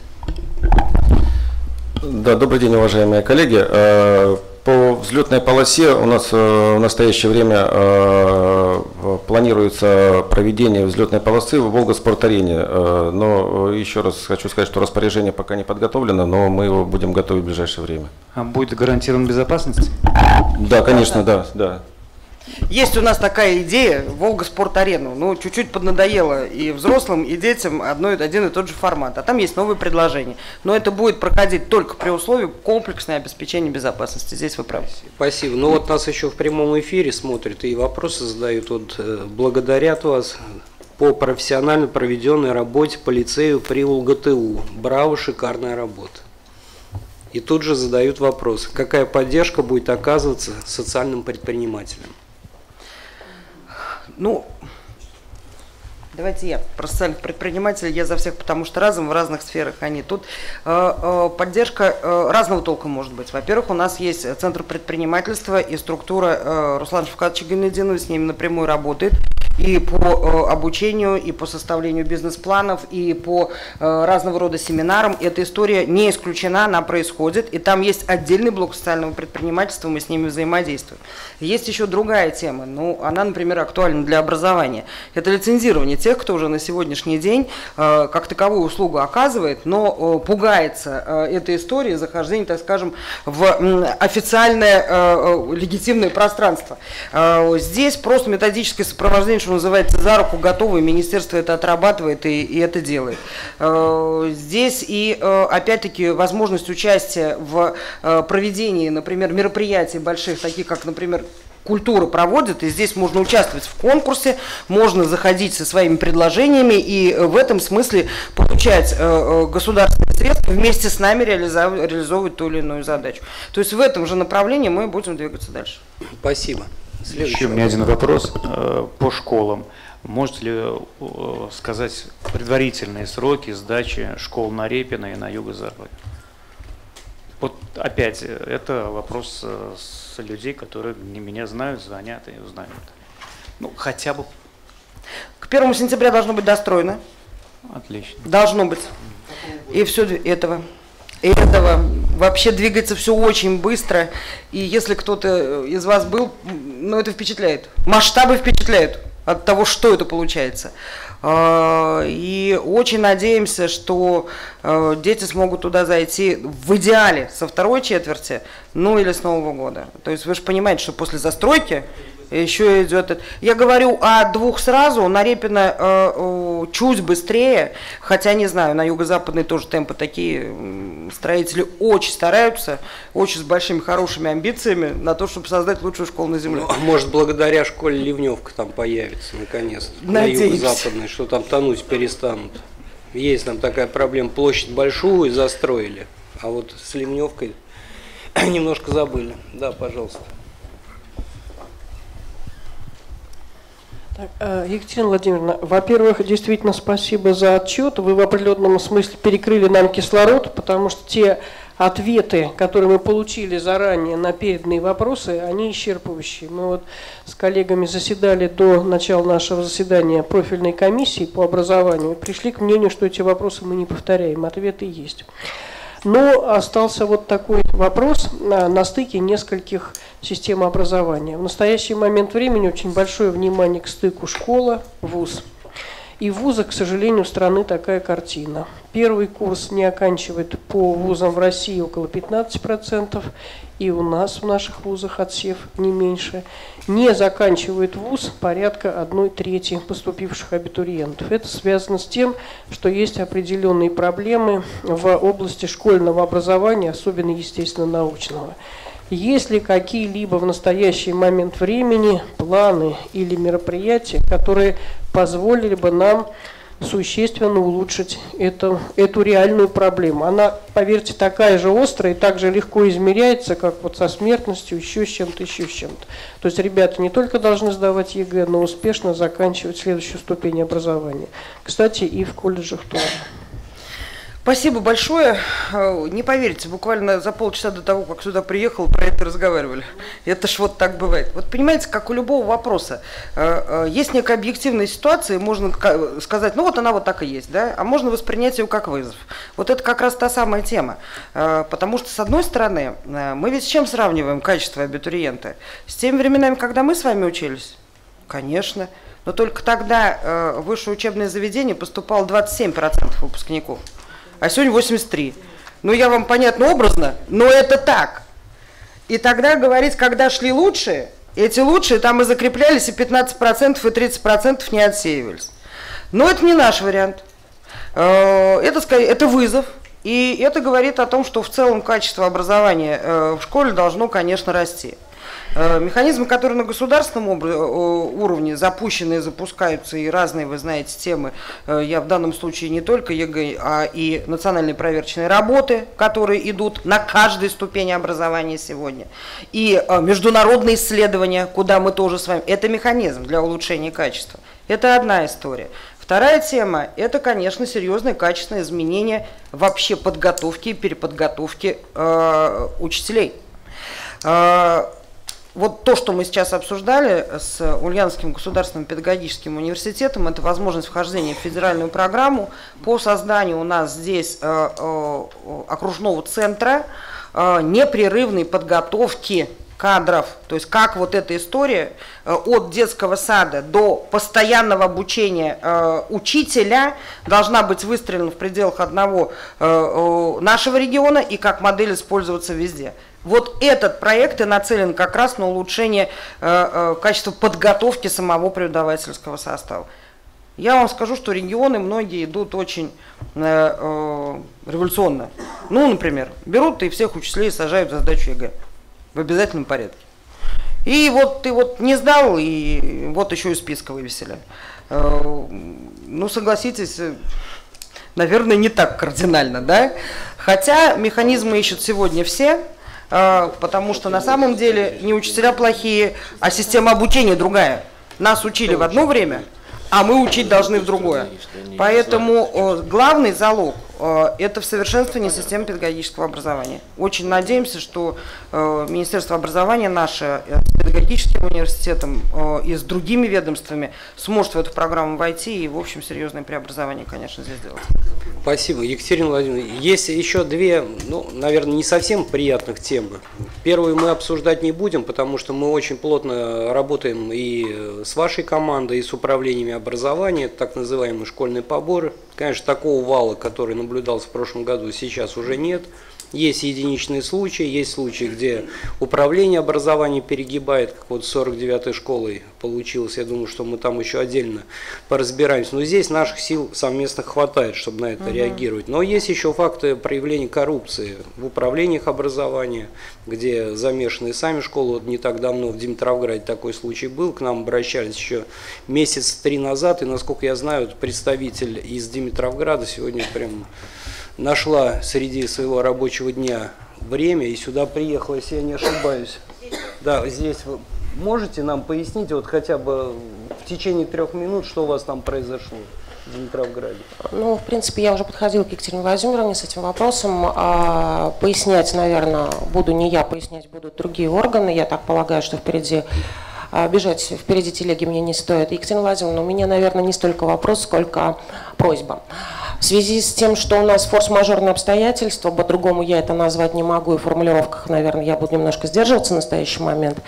Да, добрый день, уважаемые коллеги. По взлетной полосе у нас в настоящее время планируется проведение взлетной полосы в Волга-спорт-арене. Но еще раз хочу сказать, что распоряжение пока не подготовлено, но мы его будем готовить в ближайшее время. А будет гарантирована безопасность? Да, конечно, да. Есть у нас такая идея Волга-спорт-арену. Ну, чуть-чуть поднадоело и взрослым, и детям один и тот же формат. А там есть новые предложения. Но это будет проходить только при условии комплексного обеспечения безопасности. Здесь вы правы. Спасибо. Ну вот нас еще в прямом эфире смотрят и вопросы задают. Вот благодарят вас по профессионально проведенной работе по лицею при УЛГТУ. Браво, шикарная работа. И тут же задают вопрос, какая поддержка будет оказываться социальным предпринимателям? Ну, давайте я. Про социальных предпринимателей я за всех, потому что разом в разных сферах они. Тут поддержка разного толка может быть. Во-первых, у нас есть Центр предпринимательства и структура Руслана Шавкатовича Гайнетдинова с ними напрямую работает. И по обучению, и по составлению бизнес-планов, и по разного рода семинарам. Эта история не исключена, она происходит. И там есть отдельный блок социального предпринимательства, мы с ними взаимодействуем. Есть еще другая тема, ну, она, например, актуальна для образования. Это лицензирование тех, кто уже на сегодняшний день как таковую услугу оказывает, но пугается этой истории захождения, так скажем, в официальное легитимное пространство. Здесь просто методическое сопровождение, что называется, за руку готовы, министерство это отрабатывает и это делает. Здесь и, опять-таки, возможность участия в проведении, например, мероприятий больших, таких как, например, культура проводит, и здесь можно участвовать в конкурсе, можно заходить со своими предложениями и в этом смысле получать государственные средства, вместе с нами реализовывать ту или иную задачу. То есть в этом же направлении мы будем двигаться дальше. Спасибо. Еще у меня один вопрос по школам. Можете ли сказать предварительные сроки сдачи школ на Репино и на Юго-Западе? Вот опять, это вопрос с людей, которые меня знают, звонят и узнают. Ну, хотя бы. К 1 сентября должно быть достроено. Отлично. Должно быть. И все этого вообще двигается все очень быстро. И если кто-то из вас был, ну, это впечатляет. Масштабы впечатляют от того, что это получается. И очень надеемся, что дети смогут туда зайти в идеале со второй четверти, ну или с Нового года. То есть вы же понимаете, что после застройки еще идет. Я говорю о двух сразу, на Репино чуть быстрее, хотя не знаю, на Юго-Западной тоже темпы такие. Строители очень стараются, очень с большими хорошими амбициями на то, чтобы создать лучшую школу на земле. Ну, может, благодаря школе Ливневка там появится наконец-то на Юго-Западной, что там тонуть перестанут. Есть там такая проблема, площадь большую застроили, а вот с Ливневкой немножко забыли. Да, пожалуйста. Екатерина Владимировна, во-первых, действительно спасибо за отчет. Вы в определенном смысле перекрыли нам кислород, потому что те ответы, которые мы получили заранее на переданные вопросы, они исчерпывающие. Мы вот с коллегами заседали до начала нашего заседания профильной комиссии по образованию и пришли к мнению, что эти вопросы мы не повторяем, ответы есть. Но остался вот такой вопрос на стыке нескольких систем образования. В настоящий момент времени очень большое внимание к стыку школа-вуз. И в вузах, к сожалению, у страны такая картина. Первый курс не оканчивает по вузам в России около 15%, и у нас в наших вузах отсев не меньше. Не заканчивает вуз порядка 1/3 поступивших абитуриентов. Это связано с тем, что есть определенные проблемы в области школьного образования, особенно естественно-научного. Есть ли какие-либо в настоящий момент времени планы или мероприятия, которые позволили бы нам существенно улучшить эту реальную проблему. Она, поверьте, такая же острая и так же легко измеряется, как вот со смертностью, еще с чем-то, еще с чем-то. То есть ребята не только должны сдавать ЕГЭ, но успешно заканчивать следующую ступень образования. Кстати, и в колледжах тоже. Спасибо большое. Не поверите, буквально за полчаса до того, как сюда приехал, про это разговаривали. Это ж вот так бывает. Вот понимаете, как у любого вопроса, есть некая объективная ситуация, и можно сказать, ну вот она вот так и есть, да, а можно воспринять ее как вызов. Вот это как раз та самая тема. Потому что, с одной стороны, мы ведь с чем сравниваем качество абитуриента? С теми временами, когда мы с вами учились? Конечно. Но только тогда в высшее учебное заведение поступало 27% выпускников. А сегодня 83. Ну, я вам понятно образно, но это так. И тогда говорить, когда шли лучшие, эти лучшие там и закреплялись, и 15%, и 30% не отсеивались. Но это не наш вариант. Это вызов. И это говорит о том, что в целом качество образования в школе должно, конечно, расти. Механизмы, которые на государственном уровне запущены и запускаются, и разные, вы знаете, темы, я в данном случае не только ЕГЭ, а и национальные проверочные работы, которые идут на каждой ступени образования сегодня, и международные исследования, куда мы тоже с вами, это механизм для улучшения качества. Это одна история. Вторая тема – это, конечно, серьезное качественное изменение вообще подготовки и переподготовки учителей. Вот то, что мы сейчас обсуждали с Ульяновским государственным педагогическим университетом, это возможность вхождения в федеральную программу по созданию у нас здесь окружного центра непрерывной подготовки кадров. То есть как вот эта история от детского сада до постоянного обучения учителя должна быть выстроена в пределах одного нашего региона и как модель использоваться везде. Вот этот проект и нацелен как раз на улучшение качества подготовки самого преподавательского состава. Я вам скажу, что регионы многие идут очень революционно. Ну, например, берут и всех учителей сажают за сдачу ЕГЭ в обязательном порядке. И вот ты вот не сдал, и вот еще и списка вывесили. Ну, согласитесь, наверное, не так кардинально, да? Хотя механизмы ищут сегодня все, потому что на самом деле не учителя плохие, а система обучения другая. Нас учили в одно время, а мы учить должны в другое. Поэтому главный залог – это в совершенствовании системы педагогического образования. Очень надеемся, что Министерство образования наше с педагогическим университетом и с другими ведомствами сможет в эту программу войти и, в общем, серьезное преобразование, конечно, здесь сделать. Спасибо, Екатерина Владимировна. Есть еще две, ну, наверное, не совсем приятных темы. Первую мы обсуждать не будем, потому что мы очень плотно работаем и с вашей командой, и с управлениями образования, так называемые школьные поборы. Конечно, такого вала, который наблюдался в прошлом году, сейчас уже нет. Есть единичные случаи, есть случаи, где управление образования перегибает, как вот с 49-й школой получилось. Я думаю, что мы там еще отдельно поразбираемся. Но здесь наших сил совместно хватает, чтобы на это реагировать. Но есть еще факты проявления коррупции в управлениях образования, где замешаны сами школы. Вот не так давно в Димитровграде такой случай был. К нам обращались еще месяц 3 назад. И, насколько я знаю, представитель из Димитровграда сегодня прям нашла среди своего рабочего дня время и сюда приехала, если я не ошибаюсь. Да, здесь вы можете нам пояснить, вот хотя бы в течение 3 минут, что у вас там произошло в Димитровграде? Ну, в принципе, я уже подходила к Екатерине Владимировне с этим вопросом. Пояснять, наверное, буду не я, пояснять будут другие органы. Я так полагаю, что бежать впереди телеги мне не стоит. Екатерина Владимировна, у меня, наверное, не столько вопрос, сколько просьба. В связи с тем, что у нас форс-мажорные обстоятельства, по-другому я это назвать не могу, и в формулировках, наверное, я буду немножко сдерживаться в настоящий момент.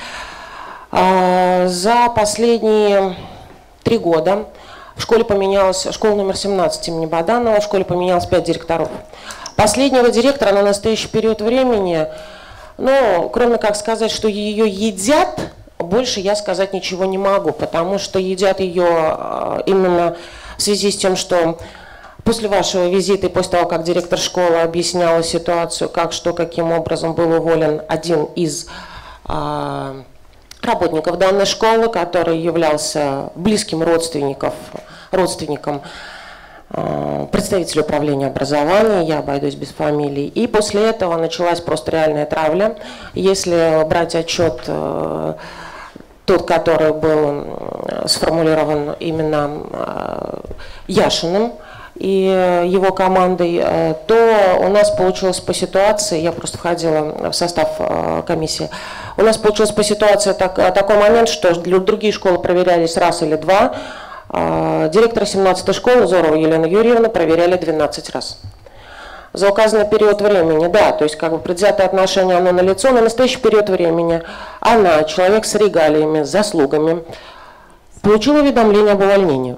За последние 3 года в школе поменялась, школа номер 17 имени Баданова, в школе поменялось 5 директоров. Последнего директора на настоящий период времени, ну, кроме как сказать, что ее едят, больше я сказать ничего не могу, потому что едят ее именно в связи с тем, что после вашего визита и после того, как директор школы объясняла ситуацию, как, что, каким образом был уволен один из работников данной школы, который являлся близким родственником представитель управления образования, я обойдусь без фамилий. И после этого началась просто реальная травля. Если брать отчет, тот, который был сформулирован именно Яшиным и его командой, то у нас получилось по ситуации, я просто входила в состав комиссии, у нас получилось по ситуации такой момент, что другие школы проверялись раз или два, директора 17-й школы Зорову Елену Юрьевну проверяли 12 раз. За указанный период времени, да, то есть как бы предвзятое отношение, оно налицо, на настоящий период времени она, человек с регалиями, с заслугами, получила уведомление об увольнении.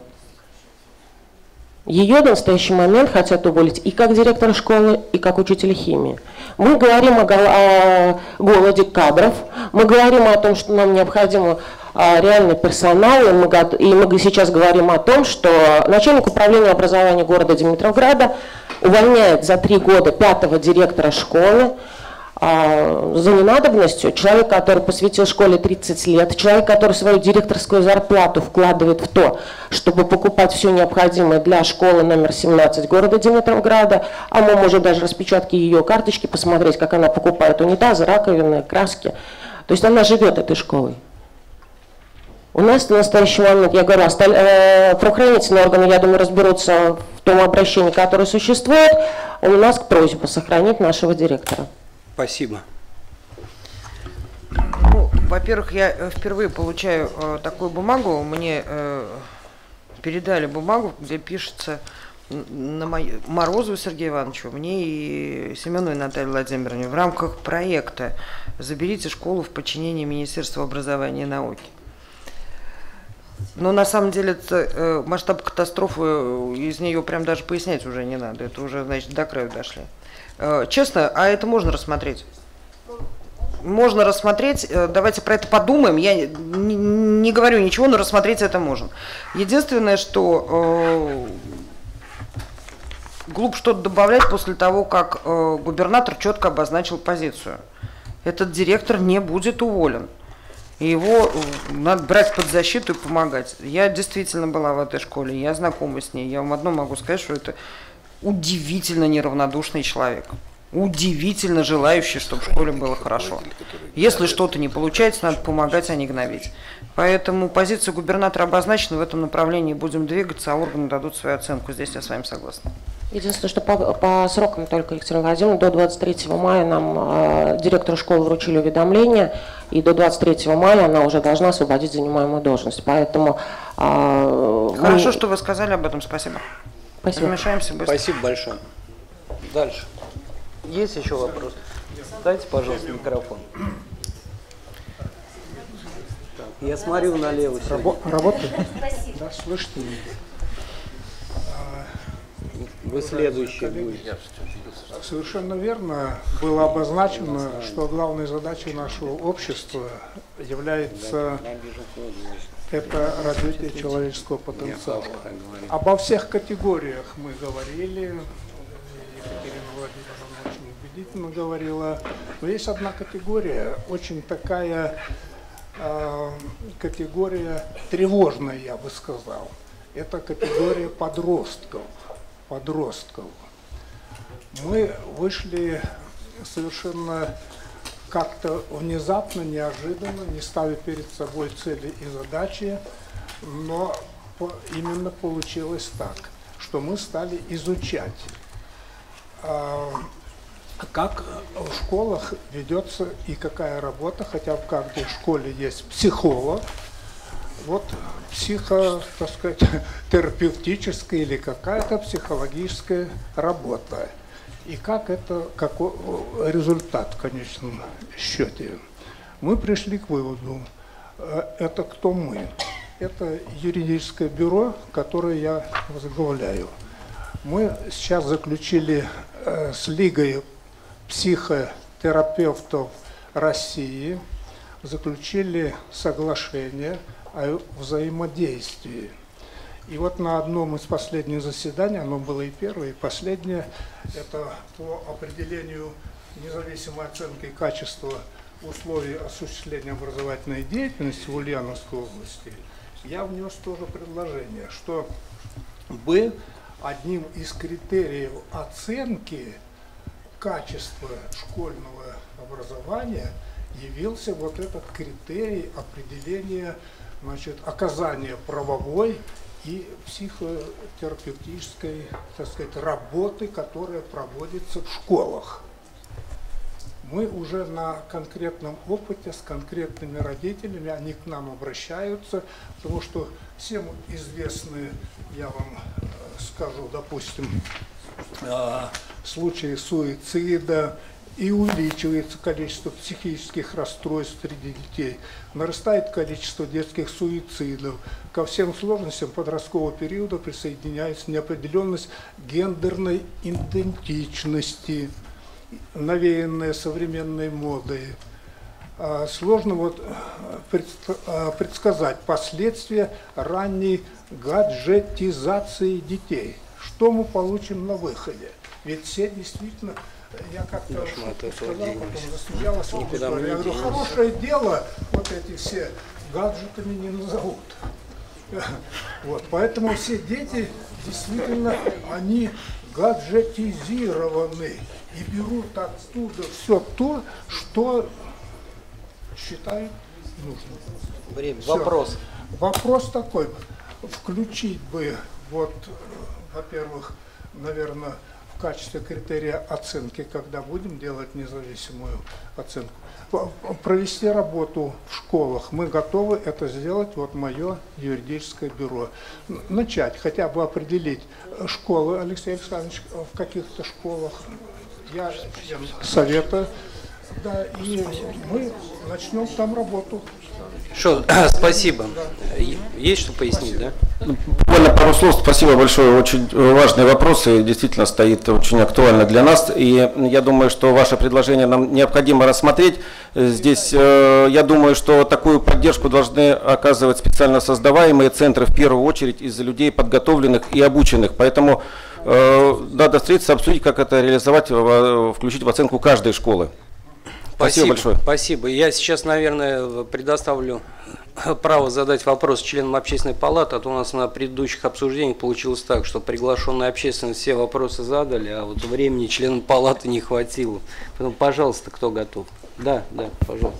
Ее в настоящий момент хотят уволить и как директора школы, и как учителя химии. Мы говорим о голоде кадров, мы говорим о том, что нам необходимо реальный персонал, и мы сейчас говорим о том, что начальник управления образования города Димитровграда увольняет за 3 года 5-го директора школы за ненадобностью. Человек, который посвятил школе 30 лет, человек, который свою директорскую зарплату вкладывает в то, чтобы покупать все необходимое для школы номер 17 города Димитровграда, а мы можем даже распечатки ее карточки посмотреть, как она покупает унитазы, раковины, краски. То есть она живет этой школой. У нас в настоящий момент, я говорю, правоохранительные органы, я думаю, разберутся в том обращении, которое существует. У нас просьба сохранить нашего директора. Спасибо. Ну, во-первых, я впервые получаю такую бумагу. Мне передали бумагу, где пишется Морозову Сергею Ивановичу, мне и Семеновой Наталье Владимировне в рамках проекта «Заберите школу в подчинение Министерства образования и науки». Но на самом деле это, масштаб катастрофы, из нее прям даже пояснять уже не надо. Это уже, значит, до края дошли. Честно, а это можно рассмотреть? Можно рассмотреть, давайте про это подумаем. Я не говорю ничего, но рассмотреть это можно. Единственное, что глупо что-то добавлять после того, как губернатор четко обозначил позицию. Этот директор не будет уволен. И его надо брать под защиту и помогать. Я действительно была в этой школе, я знакома с ней. Я вам одно могу сказать, что это удивительно неравнодушный человек. Удивительно желающий, чтобы в школе было хорошо. Если что-то не получается, надо помогать, а не гнобить. Поэтому позиция губернатора обозначена, в этом направлении будем двигаться, а органы дадут свою оценку. Здесь я с вами согласна. Единственное, что по срокам только, Екатерина Владимировна, до 23 мая нам директору школы вручили уведомление, и до 23 мая она уже должна освободить занимаемую должность. Поэтому... Хорошо, что вы сказали об этом, спасибо. Спасибо. Размешаемся быстро. Спасибо большое. Дальше. Есть еще вопрос? Дайте, пожалуйста, микрофон. Так, я смотрю налево. Работает? Да, слышите меня? Вы следующий будете. Совершенно верно было обозначено, что главной задачей нашего общества является это развитие человеческого потенциала. Обо всех категориях мы говорили, Екатерина Владимировна очень убедительно говорила, но есть одна категория, очень такая категория тревожная, я бы сказал. Это категория подростков. Мы вышли совершенно как-то внезапно, неожиданно, не ставя перед собой цели и задачи, но именно получилось так, что мы стали изучать, как в школах ведется и какая работа, хотя в каждой школе есть психолог, вот так сказать, терапевтическая или какая-то психологическая работа. И какой результат в конечном счете. Мы пришли к выводу, это кто мы? Это юридическое бюро, которое я возглавляю. Мы сейчас заключили с Лигой психотерапевтов России, заключили соглашение о взаимодействии. И вот на одном из последних заседаний, оно было и первое, и последнее, это по определению независимой оценки качества условий осуществления образовательной деятельности в Ульяновской области, я внес тоже предложение, что бы одним из критериев оценки качества школьного образования явился вот этот критерий определения, значит, оказания правовой и психотерапевтической, так сказать, работы, которая проводится в школах. Мы уже на конкретном опыте с конкретными родителями, они к нам обращаются, потому что всем известны, я вам скажу, допустим, случаи суицида, и увеличивается количество психических расстройств среди детей, нарастает количество детских суицидов. Ко всем сложностям подросткового периода присоединяется неопределенность гендерной идентичности, навеянная современной модой. Сложно вот предсказать последствия ранней гаджетизации детей. Что мы получим на выходе? Ведь все действительно, я как-то сказал, потом засмеялась, я говорю, хорошее дело, вот эти все гаджетами не назовут. Вот, поэтому все дети действительно, они гаджетизированы и берут оттуда все то, что считают нужным. Время. Вопрос. Вопрос такой. Включить бы, вот, во-первых, наверное, в качестве критерия оценки, когда будем делать независимую оценку, провести работу в школах. Мы готовы это сделать, вот мое юридическое бюро. Начать, хотя бы определить школы, Алексей Александрович, в каких-то школах. Я член совета, да, и мы начнем там работу. Что, спасибо. Есть что пояснить, да? Буквально пару слов. Спасибо большое. Очень важные вопросы. Действительно стоит очень актуально для нас. И я думаю, что ваше предложение нам необходимо рассмотреть. Здесь я думаю, что такую поддержку должны оказывать специально создаваемые центры, в первую очередь из-за людей подготовленных и обученных. Поэтому надо встретиться, обсудить, как это реализовать, включить в оценку каждой школы. Спасибо большое. Спасибо. Я сейчас, наверное, предоставлю право задать вопрос членам общественной палаты, а то у нас на предыдущих обсуждениях получилось так, что приглашенные общественность все вопросы задали, а вот времени членам палаты не хватило. Поэтому, пожалуйста, кто готов? Да, пожалуйста.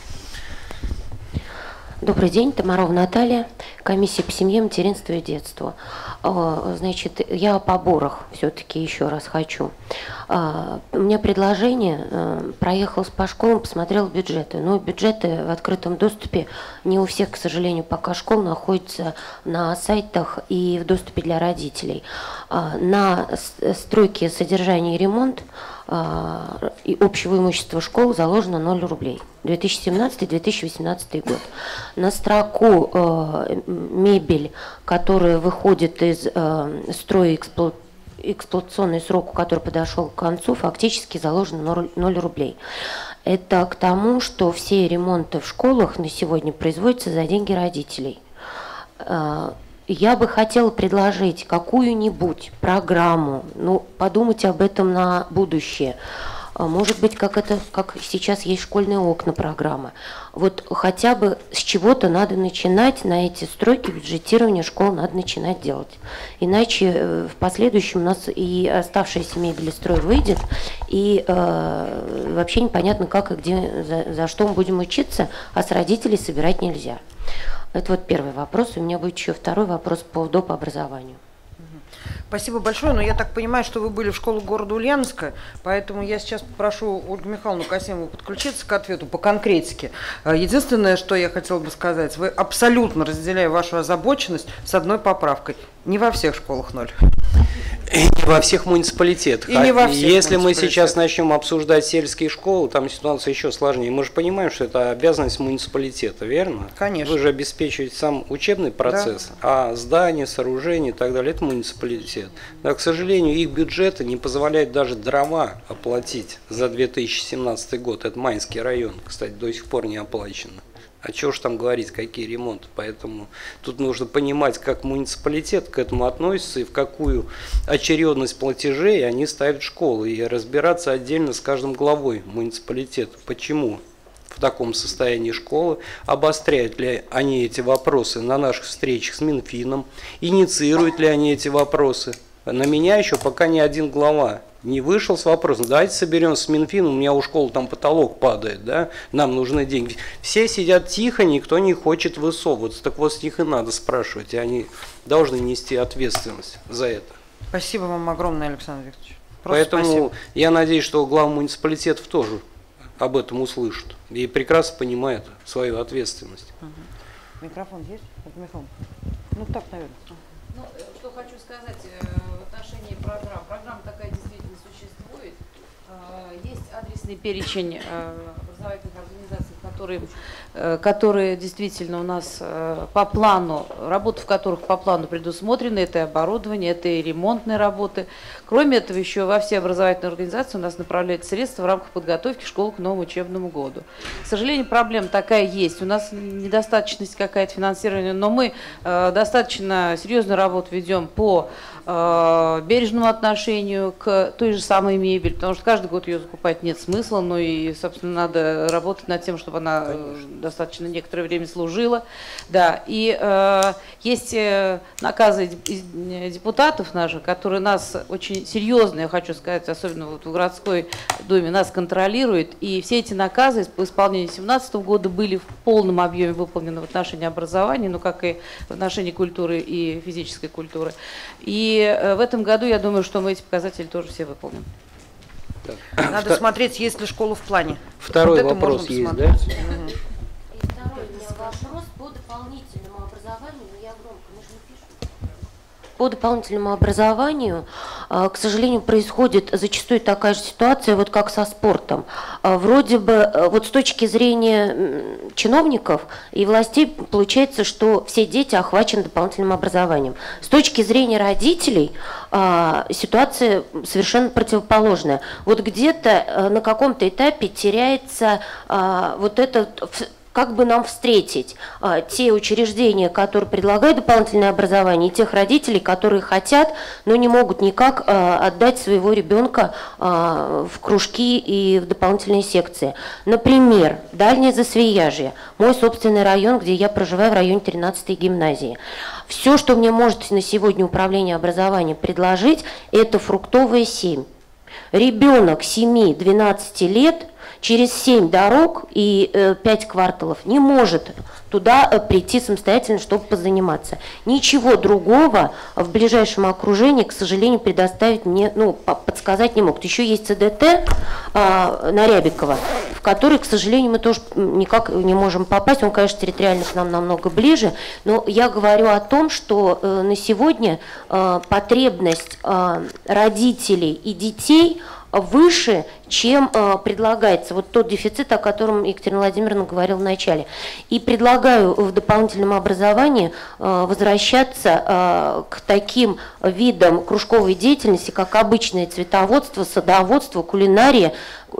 Добрый день, Тамарова Наталья, комиссия по семье, материнству и детству. Значит, я по Борах все-таки еще раз хочу. У меня предложение, проехалась по школам, посмотрела бюджеты. Но бюджеты в открытом доступе не у всех, к сожалению, пока школ находятся на сайтах и в доступе для родителей. На стройки, содержание и ремонт и общего имущества школ заложено 0 рублей. 2017-2018 год. На строку мебель, которая выходит из строя эксплуатационный срок, который подошел к концу, фактически заложено 0 рублей. Это к тому, что все ремонты в школах на сегодня производятся за деньги родителей. Я бы хотела предложить какую-нибудь программу, подумать об этом на будущее. Может быть, как сейчас есть школьные окна программа. Вот хотя бы с чего-то надо начинать, на эти стройки бюджетирования школ надо начинать делать. Иначе в последующем у нас и оставшаяся мебель из строя выйдет, и вообще непонятно, как и где, за что мы будем учиться, а с родителей собирать нельзя. Это вот первый вопрос. У меня будет еще второй вопрос по доп. Образованию. Спасибо большое, но я так понимаю, что вы были в школе города Ульяновска, поэтому я сейчас попрошу Ольгу Михайловну Касимову подключиться к ответу по конкретике. Единственное, что я хотела бы сказать, вы абсолютно, разделяя вашу озабоченность, с одной поправкой. Не во всех школах 0. И не во всех муниципалитетах. И не во всех Если мы сейчас начнем обсуждать сельские школы, там ситуация еще сложнее. Мы же понимаем, что это обязанность муниципалитета, верно? Конечно. Вы же обеспечиваете сам учебный процесс, да. А здания, сооружения и так далее – это муниципалитет. Да, к сожалению, их бюджеты не позволяют даже дрова оплатить за 2017 год. Это Майнский район, кстати, до сих пор не оплачено. А чего ж там говорить, какие ремонты? Поэтому тут нужно понимать, как муниципалитет к этому относится и в какую очередность платежей они ставят школы. И разбираться отдельно с каждым главой муниципалитета. Почему в таком состоянии школы, обостряют ли они эти вопросы на наших встречах с Минфином, инициируют ли они эти вопросы. на меня еще пока ни один глава не вышел с вопросом, давайте соберемся с Минфином, у меня у школы там потолок падает, да, нам нужны деньги. Все сидят тихо, никто не хочет высовываться, так вот с них и надо спрашивать, и они должны нести ответственность за это. Спасибо вам огромное, Александр Викторович. Поэтому спасибо. я надеюсь, что глава муниципалитетов тоже об этом услышат и прекрасно понимает свою ответственность. Микрофон есть? Михаил? Ну так, наверное. Ну, что хочу сказать в отношении программ. Программа такая действительно существует. Есть адресный перечень образовательных организаций, которые действительно у нас по плану, работы в которых по плану предусмотрены, это и оборудование, это и ремонтные работы. Кроме этого, еще во все образовательные организации у нас направляются средства в рамках подготовки школ к новому учебному году. К сожалению, проблема такая есть. У нас недостаточность какая-то финансирования, но мы достаточно серьезную работу ведем по бережному отношению к той же самой мебели, потому что каждый год ее закупать нет смысла, но и, собственно, надо работать над тем, чтобы она достаточно некоторое время служила. Да, и есть наказы депутатов наших, которые нас очень серьезно, я хочу сказать, особенно вот в городской думе, нас контролируют, и все эти наказы по исполнению 2017 года были в полном объеме выполнены в отношении образования, ну как и в отношении культуры и физической культуры. И в этом году, я думаю, что мы эти показатели тоже все выполним. Надо смотреть, есть ли школа в плане. Второй вот вопрос есть, да? И второй у меня вопрос по дополнительному образованию. Я громко, мы же не пишем. По дополнительному образованию, к сожалению, происходит зачастую такая же ситуация, вот как со спортом. Вроде бы, вот с точки зрения чиновников и властей, получается, что все дети охвачены дополнительным образованием. С точки зрения родителей ситуация совершенно противоположная. Вот где-то на каком-то этапе теряется вот этот... Как бы нам встретить те учреждения, которые предлагают дополнительное образование, и тех родителей, которые хотят, но не могут никак отдать своего ребенка в кружки и в дополнительные секции. Например, Дальнее Засвияжье, мой собственный район, где я проживаю, в районе 13-й гимназии. Все, что мне может на сегодня управление образованием предложить, это фруктовая 7. Ребенок 7-12 лет через 7 дорог и 5 кварталов не может туда прийти самостоятельно, чтобы позаниматься. Ничего другого в ближайшем окружении, к сожалению, предоставить мне, ну, подсказать не могут. Еще есть ЦДТ на Рябикова, в который, к сожалению, мы тоже никак не можем попасть. Он, конечно, территориально к нам намного ближе, но я говорю о том, что на сегодня потребность родителей и детей выше, чем предлагается. Вот тот дефицит, о котором Екатерина Владимировна говорила в начале. И предлагаю в дополнительном образовании возвращаться к таким видам кружковой деятельности, как обычное цветоводство, садоводство, кулинария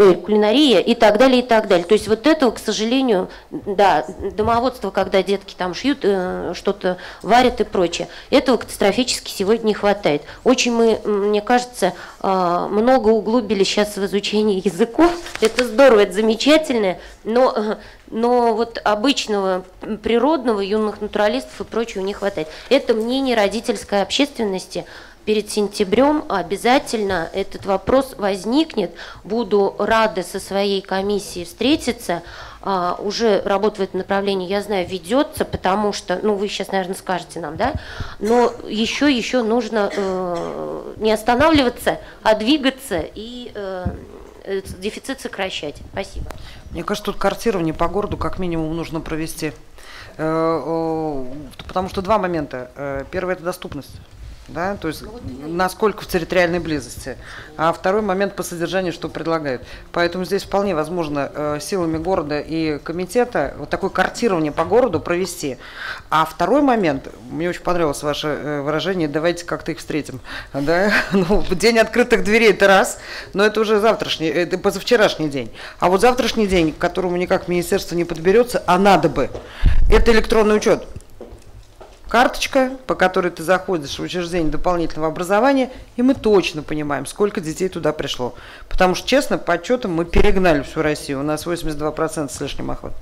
и так далее, и так далее. То есть вот этого, к сожалению, да, домоводство, когда детки там шьют, что-то варят и прочее, этого катастрофически сегодня не хватает. Очень мы, мне кажется, много углубились сейчас в изучении языков. Это здорово, это замечательно, но вот обычного природного, юных натуралистов и прочего не хватает. Это мнение родительской общественности. Перед сентябрем обязательно этот вопрос возникнет. Буду рада со своей комиссией встретиться. Уже работа в этом направлении, я знаю, ведется, потому что, ну, вы сейчас, наверное, скажете нам, да, но еще нужно не останавливаться, а двигаться и дефицит сокращать. Спасибо. Мне кажется, тут картирование по городу как минимум нужно провести, потому что два момента. Первый – это доступность. Да, то есть насколько в территориальной близости, а второй момент по содержанию, что предлагают. Поэтому здесь вполне возможно силами города и комитета вот такое картирование по городу провести. А второй момент, мне очень понравилось ваше выражение, давайте как-то их встретим. Да? Ну, день открытых дверей – это раз, но это уже завтрашний, это позавчерашний день. А вот завтрашний день, к которому никак министерство не подберется, а надо бы, это электронный учет. Карточка, по которой ты заходишь в учреждение дополнительного образования, и мы точно понимаем, сколько детей туда пришло. Потому что, честно, по отчетам мы перегнали всю Россию. У нас 82% с лишним охват.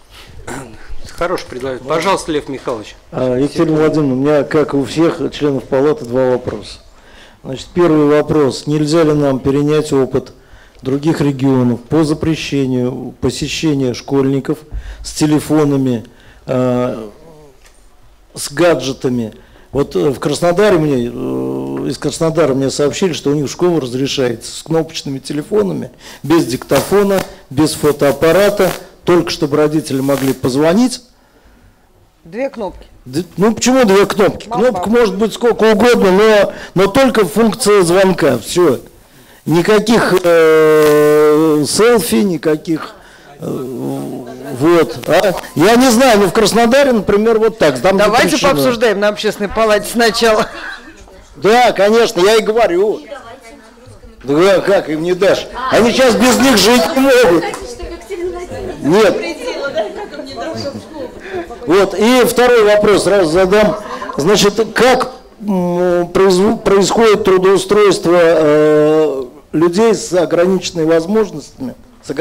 Хороший предложение. Пожалуйста, Лев Михайлович. Екатерина Владимировна, у меня, как и у всех членов палаты, два вопроса. Значит, первый вопрос. Нельзя ли нам перенять опыт других регионов по запрещению посещения школьников с телефонами, с гаджетами? Вот в Краснодаре из Краснодара мне сообщили, что у них школа разрешается с кнопочными телефонами, без диктофона, без фотоаппарата, только чтобы родители могли позвонить. 2 кнопки. Ну почему 2 кнопки? Кнопка может быть сколько угодно, но только функция звонка. Все. Никаких селфи, никаких... вот. Я не знаю, но в Краснодаре, например, вот так. Давайте пообсуждаем на общественной палате сначала. Да, конечно, я и говорю. Да как им не дашь? Они сейчас без них жить не могут. Нет. Вот, и второй вопрос сразу задам. Значит, как происходит трудоустройство людей с ограниченными возможностями?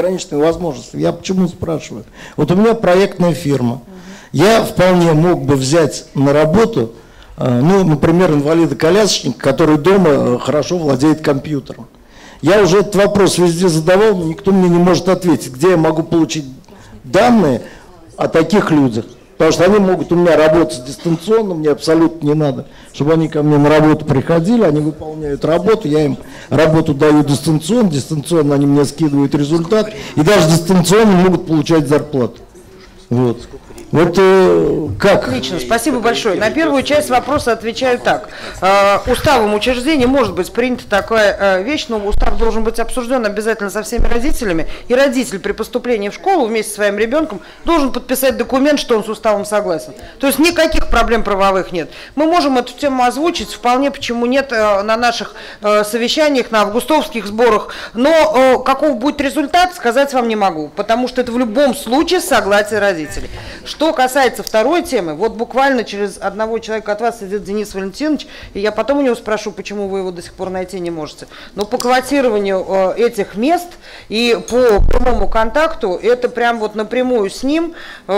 Я почему спрашиваю? Вот у меня проектная фирма. Я вполне мог бы взять на работу, ну, например, инвалида-колясочника, который дома хорошо владеет компьютером. Я уже этот вопрос везде задавал, но никто мне не может ответить, где я могу получить данные о таких людях. Потому что они могут у меня работать дистанционно, мне абсолютно не надо, чтобы они ко мне на работу приходили, они выполняют работу, я им работу даю дистанционно они мне скидывают результат, и даже дистанционно могут получать зарплату. Вот. Вот как? Отлично, спасибо большое. На первую часть вопроса отвечаю так. Уставом учреждения может быть принята такая вещь, но устав должен быть обсужден обязательно со всеми родителями, и родитель при поступлении в школу вместе со своим ребенком должен подписать документ, что он с уставом согласен. То есть никаких проблем правовых нет. Мы можем эту тему озвучить, вполне почему нет, на наших совещаниях, на августовских сборах, но каков будет результат, сказать вам не могу, потому что это в любом случае согласие родителей. Что касается второй темы, вот буквально через одного человека от вас сидит Денис Валентинович, и я потом у него спрошу, почему вы его до сих пор найти не можете. Но по квотированию этих мест и по прямому контакту, это прям вот напрямую с ним,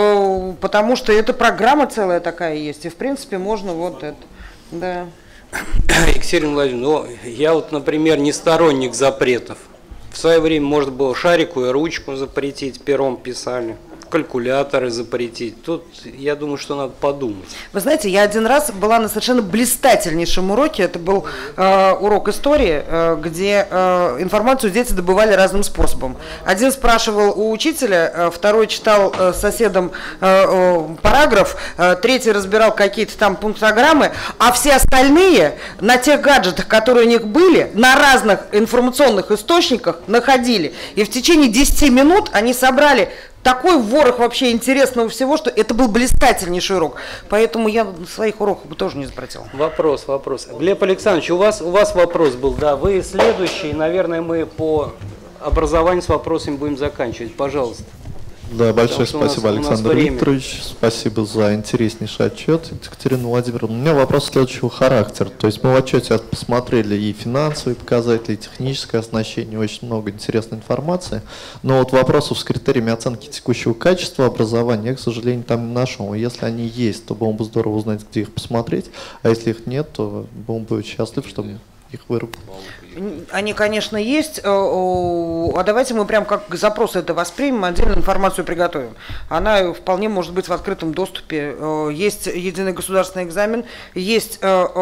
потому что это программа целая такая есть, и в принципе можно вот это, да. Екатерина Владимировна, ну, я вот, например, не сторонник запретов. В свое время можно было шарику и ручку запретить, пером писали. Калькуляторы запретить. Тут, я думаю, что надо подумать. Вы знаете, я один раз была на совершенно блистательнейшем уроке. Это был урок истории, где информацию дети добывали разным способом. Один спрашивал у учителя, второй читал с соседом параграф, третий разбирал какие-то там пунктограммы, а все остальные на тех гаджетах, которые у них были, на разных информационных источниках находили. И в течение 10 минут они собрали такой ворох вообще интересного всего, что это был блистательнейший урок. Поэтому я на своих уроках бы тоже не запретил. Вопрос. Глеб Александрович, у вас вопрос был, да, вы следующий, наверное, мы по образованию с вопросами будем заканчивать. Пожалуйста. Да, большое спасибо, Александр Викторович. Спасибо за интереснейший отчет, Екатерина Владимировна. У меня вопрос следующего характера. То есть мы в отчете посмотрели и финансовые показатели, и техническое оснащение, очень много интересной информации. Но вот вопросов с критериями оценки текущего качества образования я, к сожалению, там не нашел. Если они есть, то было бы здорово узнать, где их посмотреть. А если их нет, то был бы очень счастлив, чтобы их выработали. Они, конечно, есть, а давайте мы прям как запрос это воспримем, отдельную информацию приготовим. Она вполне может быть в открытом доступе. Есть единый государственный экзамен, есть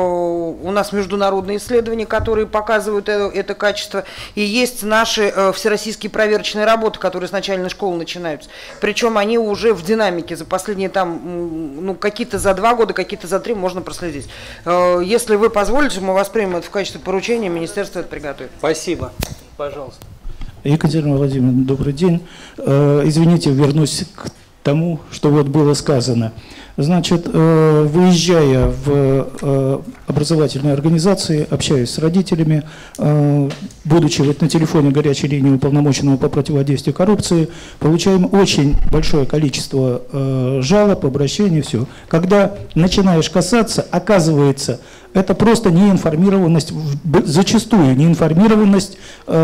у нас международные исследования, которые показывают это качество, и есть наши всероссийские проверочные работы, которые с начальной школы начинаются. Причем они уже в динамике, за последние там, ну, какие-то за 2 года, какие-то за 3 можно проследить. Если вы позволите, мы воспримем это в качестве поручения, министерство это приготовит. Спасибо. Пожалуйста. Екатерина Владимировна, добрый день. Извините, вернусь к тому, что вот было сказано. Значит, выезжая в образовательные организации, общаясь с родителями, будучи вот на телефоне горячей линии уполномоченного по противодействию коррупции, получаем очень большое количество жалоб, обращений, все. Когда начинаешь касаться, оказывается, это просто неинформированность, зачастую неинформированность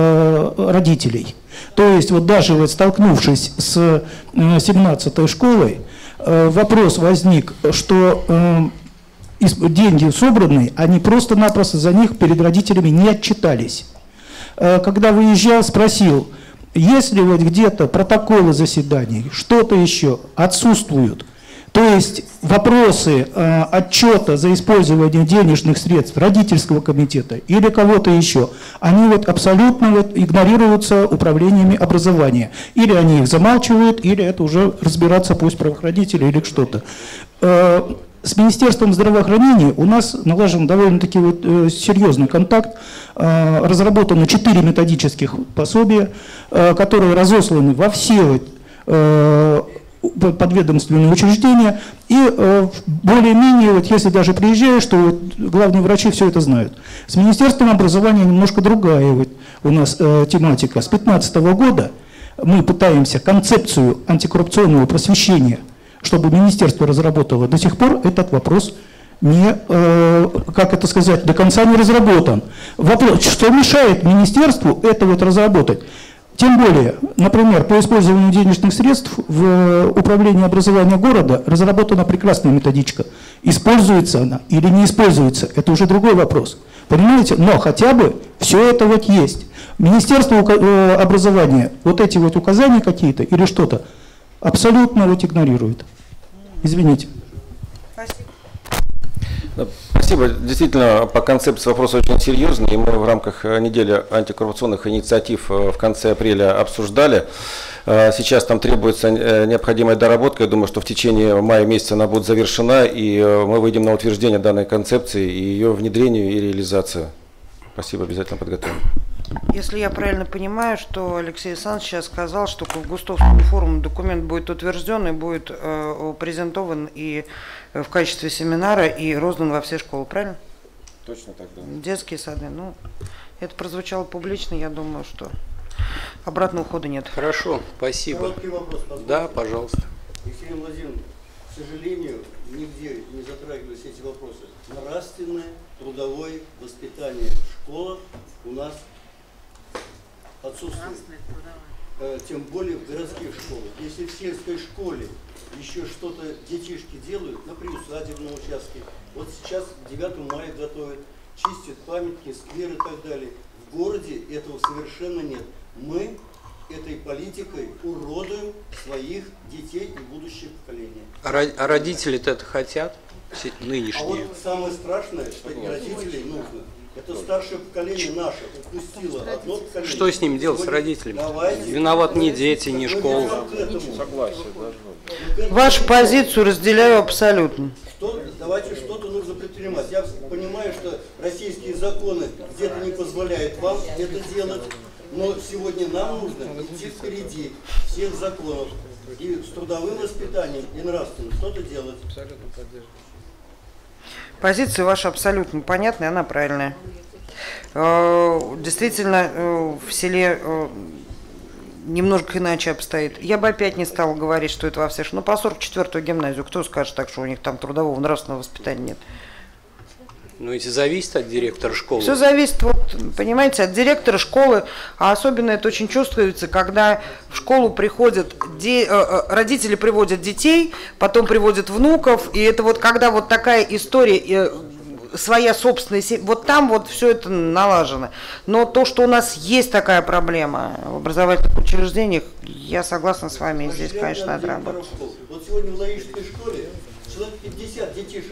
родителей. То есть вот даже вот столкнувшись с 17-й школой, вопрос возник, что деньги собранные, они просто-напросто за них перед родителями не отчитались. Когда выезжал, спросил, есть ли вот где-то протоколы заседаний, что-то еще отсутствуют. То есть вопросы отчета за использование денежных средств родительского комитета или кого-то еще, они вот абсолютно вот игнорируются управлениями образования. Или они их замалчивают, или это уже разбираться пусть правоохранители или что-то. С Министерством здравоохранения у нас налажен довольно-таки вот серьезный контакт. Разработано 4 методических пособия, которые разосланы во все подведомственные учреждения. И более-менее, вот если даже приезжаешь, то вот главные врачи все это знают. С Министерством образования немножко другая вот у нас тематика. С 2015 года мы пытаемся концепцию антикоррупционного просвещения, чтобы министерство разработало. До сих пор этот вопрос не, как это сказать, до конца не разработан. Вопрос, что мешает министерству это вот разработать? Тем более, например, по использованию денежных средств в управлении образования города разработана прекрасная методичка. Используется она или не используется, это уже другой вопрос. Понимаете? Но хотя бы все это вот есть. Министерство образования вот эти вот указания какие-то или что-то абсолютно вот игнорирует. Извините. Спасибо. Действительно, по концепции вопрос очень серьезный, и мы в рамках недели антикоррупционных инициатив в конце апреля обсуждали. Сейчас там требуется необходимая доработка. Я думаю, что в течение мая месяца она будет завершена, и мы выйдем на утверждение данной концепции и ее внедрению и реализацию. Спасибо, обязательно подготовим. Если я правильно понимаю, что Алексей Александрович сейчас сказал, что к Августовскому форуму документ будет утвержден и будет презентован и в качестве семинара и роздан во все школы, правильно? Точно так, да. Детские сады. Ну, это прозвучало публично, я думаю, что обратного хода нет. Хорошо, спасибо. Короткий вопрос, пожалуйста. Да, пожалуйста. Екатерина Владимировна, к сожалению, нигде не затрагивались эти вопросы. Нравственное, трудовое воспитание в школах у нас отсутствует. Тем более в городских школах. Если в сельской школе еще что-то детишки делают на приусадебном участке, вот сейчас 9 мая готовят, чистят памятники, скверы и так далее. В городе этого совершенно нет. Мы этой политикой уродуем своих детей и будущих поколений. А родители-то это хотят? Нынешние. А вот самое страшное, что и родителей нужно. Это старшее поколение наше упустило одно поколение. Что с ним делать, с родителями? Виноват не дети, не школа. Согласен. Вашу позицию разделяю абсолютно. Давайте что-то нужно предпринимать. Я понимаю, что российские законы где-то не позволяют вам это делать, но сегодня нам нужно идти впереди всех законов и с трудовым воспитанием и нравственным что-то делать. Абсолютно поддерживаю. Позиция ваша абсолютно понятная, она правильная. Действительно, в селе немножко иначе обстоит. Я бы опять не стала говорить, что это во всех. Но по 44-ю гимназию кто скажет так, что у них там трудового нравственного воспитания нет? Ну, это зависит от директора школы. Все зависит, вот, понимаете, от директора школы, а особенно это очень чувствуется, когда в школу приходят, родители приводят детей, потом приводят внуков, и это вот когда вот такая история, своя собственная, вот там вот все это налажено. Но то, что у нас есть такая проблема в образовательных учреждениях, я согласна с вами, здесь, конечно, надо работать. Вот сегодня в Лаишской школе человек 50 детишек,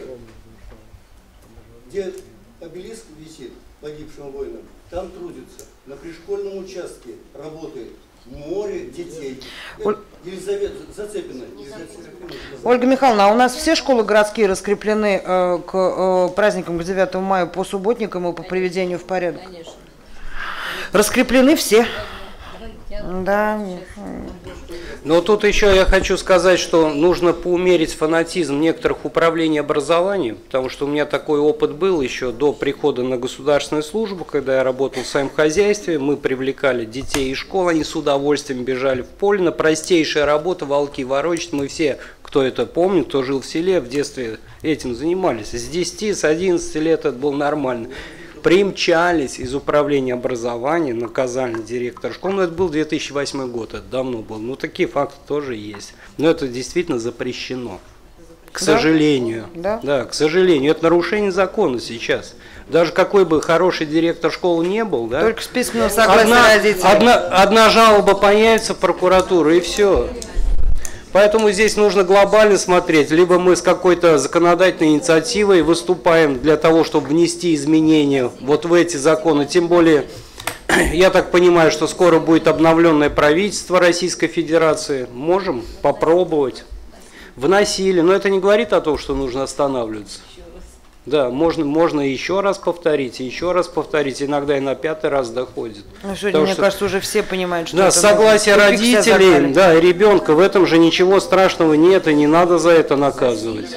где обелиск висит погибшим воинам, там трудится. На пришкольном участке работает море детей. Елизавета Зацепина. Ольга Михайловна, а у нас все школы городские раскреплены к праздникам к 9 мая по субботникам и по приведению в порядок? Конечно. Раскреплены все. Да. Но тут еще я хочу сказать, что нужно поумерить фанатизм некоторых управлений образованием, потому что у меня такой опыт был еще до прихода на государственную службу, когда я работал в своем хозяйстве, мы привлекали детей из школ, они с удовольствием бежали в поле, на простейшая работа, волки ворочать, мы все, кто это помнит, кто жил в селе, в детстве этим занимались, с 10, с 11 лет это было нормально. Примчались из управления образования, наказали директора школы, но это был 2008 год, это давно было, ну такие факты тоже есть, но это действительно запрещено. К сожалению. Да? Да, к сожалению. Это нарушение закона сейчас. Даже какой бы хороший директор школы не был, да? Только с письменного согласия родителей. Одна жалоба появится в прокуратуру, и все. Поэтому здесь нужно глобально смотреть. Либо мы с какой-то законодательной инициативой выступаем для того, чтобы внести изменения вот в эти законы. Тем более, я так понимаю, что скоро будет обновленное правительство Российской Федерации. Можем попробовать. Вносили, но это не говорит о том, что нужно останавливаться. Да, можно еще раз повторить, иногда и на 5-й раз доходит. Ну, сегодня, мне кажется, уже все понимают, что да, это согласие родителей, да, и ребенка, в этом же ничего страшного нет, и не надо за это наказывать.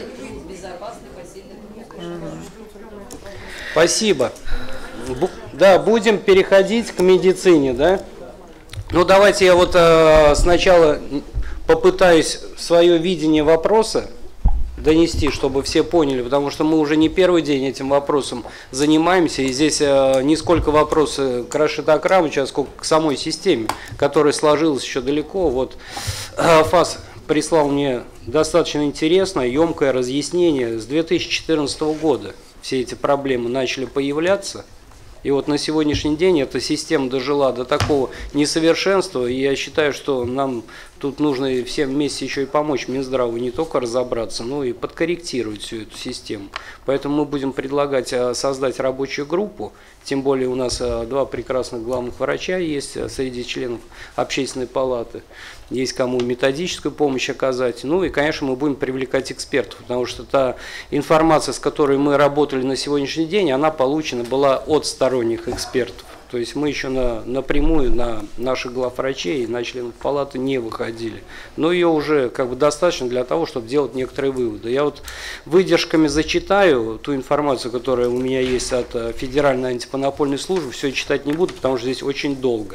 Спасибо. Да, будем переходить к медицине, да? Ну, давайте я вот сначала попытаюсь свое видение вопроса донести, чтобы все поняли, потому что мы уже не первый день этим вопросом занимаемся, и здесь не сколько вопросы к Рашиду Акрамовичу, а сколько к самой системе, которая сложилась еще далеко. Вот ФАС прислал мне достаточно интересное, емкое разъяснение. С 2014 года все эти проблемы начали появляться. И вот на сегодняшний день эта система дожила до такого несовершенства, и я считаю, что нам тут нужно всем вместе еще и помочь Минздраву не только разобраться, но и подкорректировать всю эту систему. Поэтому мы будем предлагать создать рабочую группу, тем более у нас 2 прекрасных главных врача есть среди членов Общественной палаты, есть кому методическую помощь оказать. Ну и, конечно, мы будем привлекать экспертов, потому что та информация, с которой мы работали на сегодняшний день, она получена была от сторонних экспертов. То есть мы еще напрямую на наших главврачей и на членов палаты не выходили. Но ее уже как бы достаточно для того, чтобы делать некоторые выводы. Я вот выдержками зачитаю ту информацию, которая у меня есть от Федеральной антимонопольной службы. Все читать не буду, потому что здесь очень долго